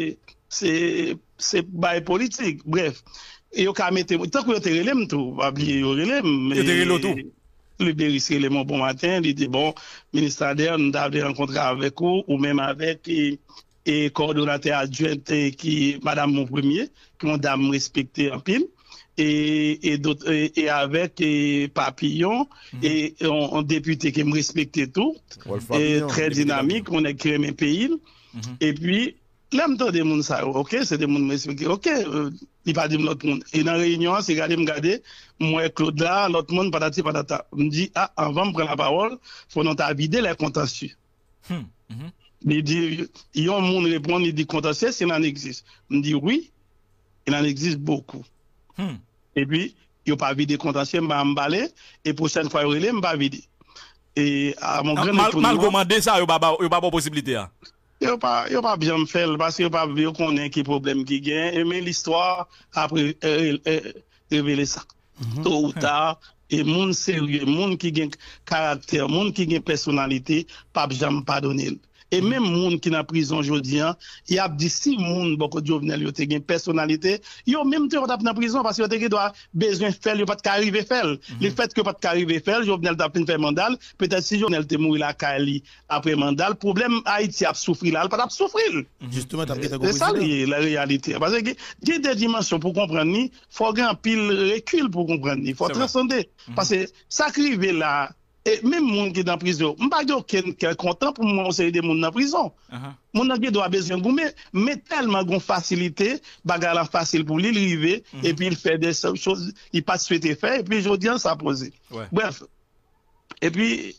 c'est bail politique. Bref, et au cas mettre tant que vous avez relève tout, pas oublier relève le Béris mon bon matin, il dit bon ministre Nader nous avons rencontré avec vous ou même avec et coordonnateur adjointe qui madame mon premier qui ont dame respecté en pile et d'autres et avec Papillon et un député qui me respectait tout et très dynamique, on a créé un pays et puis l'aime des monde ça, ok, c'est des monde respecté, ok, il pas dit l'autre monde. Et dans la réunion, c'est regarder, moi Claude là, l'autre monde patati patata. Me dit avant de prendre la parole, faut nous vider les contentieux. Il dit il y a un monde répond, il dit contentieux, s'il en existe. Me dit oui, il en existe beaucoup. Et puis yo pas vidé contentieux, m'a emballé, et prochaine fois, yo m'a vidé. Et à mon grand étonnement. Mal commandé ça, yo pas bonne possibilité. Yo pas bien me faire, parce que yo pas bien connaît qui problème qui gagne, mais l'histoire après révéler ça. Tôt ou tard, et moun sérieux, moun qui gagne caractère, moun qui gagne personnalité, pas jamais pardonner. Et même moun qui dans prison aujourd'hui, il y a dit si moun beaucoup Jovenel yo te gen personnalité, yo même te t'a dans prison parce que te doit besoin faire, yo pas arriver faire. Le fait que pas arriver faire, Jovenel t'a fait mandal, peut-être si Jovenel te mourir la Kali après mandal, problème Haïti a souffrir là, pas souffrir. Justement, t'as c'est ça la réalité. Parce que il y a des dimensions pour comprendre ni, faut un pile recul pour comprendre ni, faut transcender parce que ça arrive là. Et même moun qui dans prison, m'pa yo ken content pour moi c'est des moun dans prison. Moun qui doit besoin goumer, mais tellement gon facilité, bagarre la facile pour lui arriver et puis il fait des choses, il pas souhaité faire et puis aujourd'hui ça posé. Bref. Et puis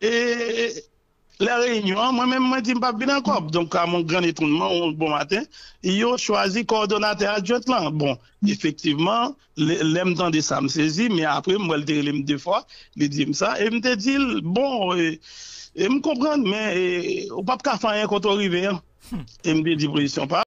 la réunion, moi-même, moi, je ne pas bien encore. Donc, à mon grand étonnement, bon matin, ils ont choisi coordonnateur adjoint là. Bon, effectivement, l'aime temps de ça me saisit, mais après, moi, le l'aime deux fois, il dit ça, et il me dit, bon, et me comprendre, mais, on ne peut pas faire rien quand on arrive, et me dit, position pas.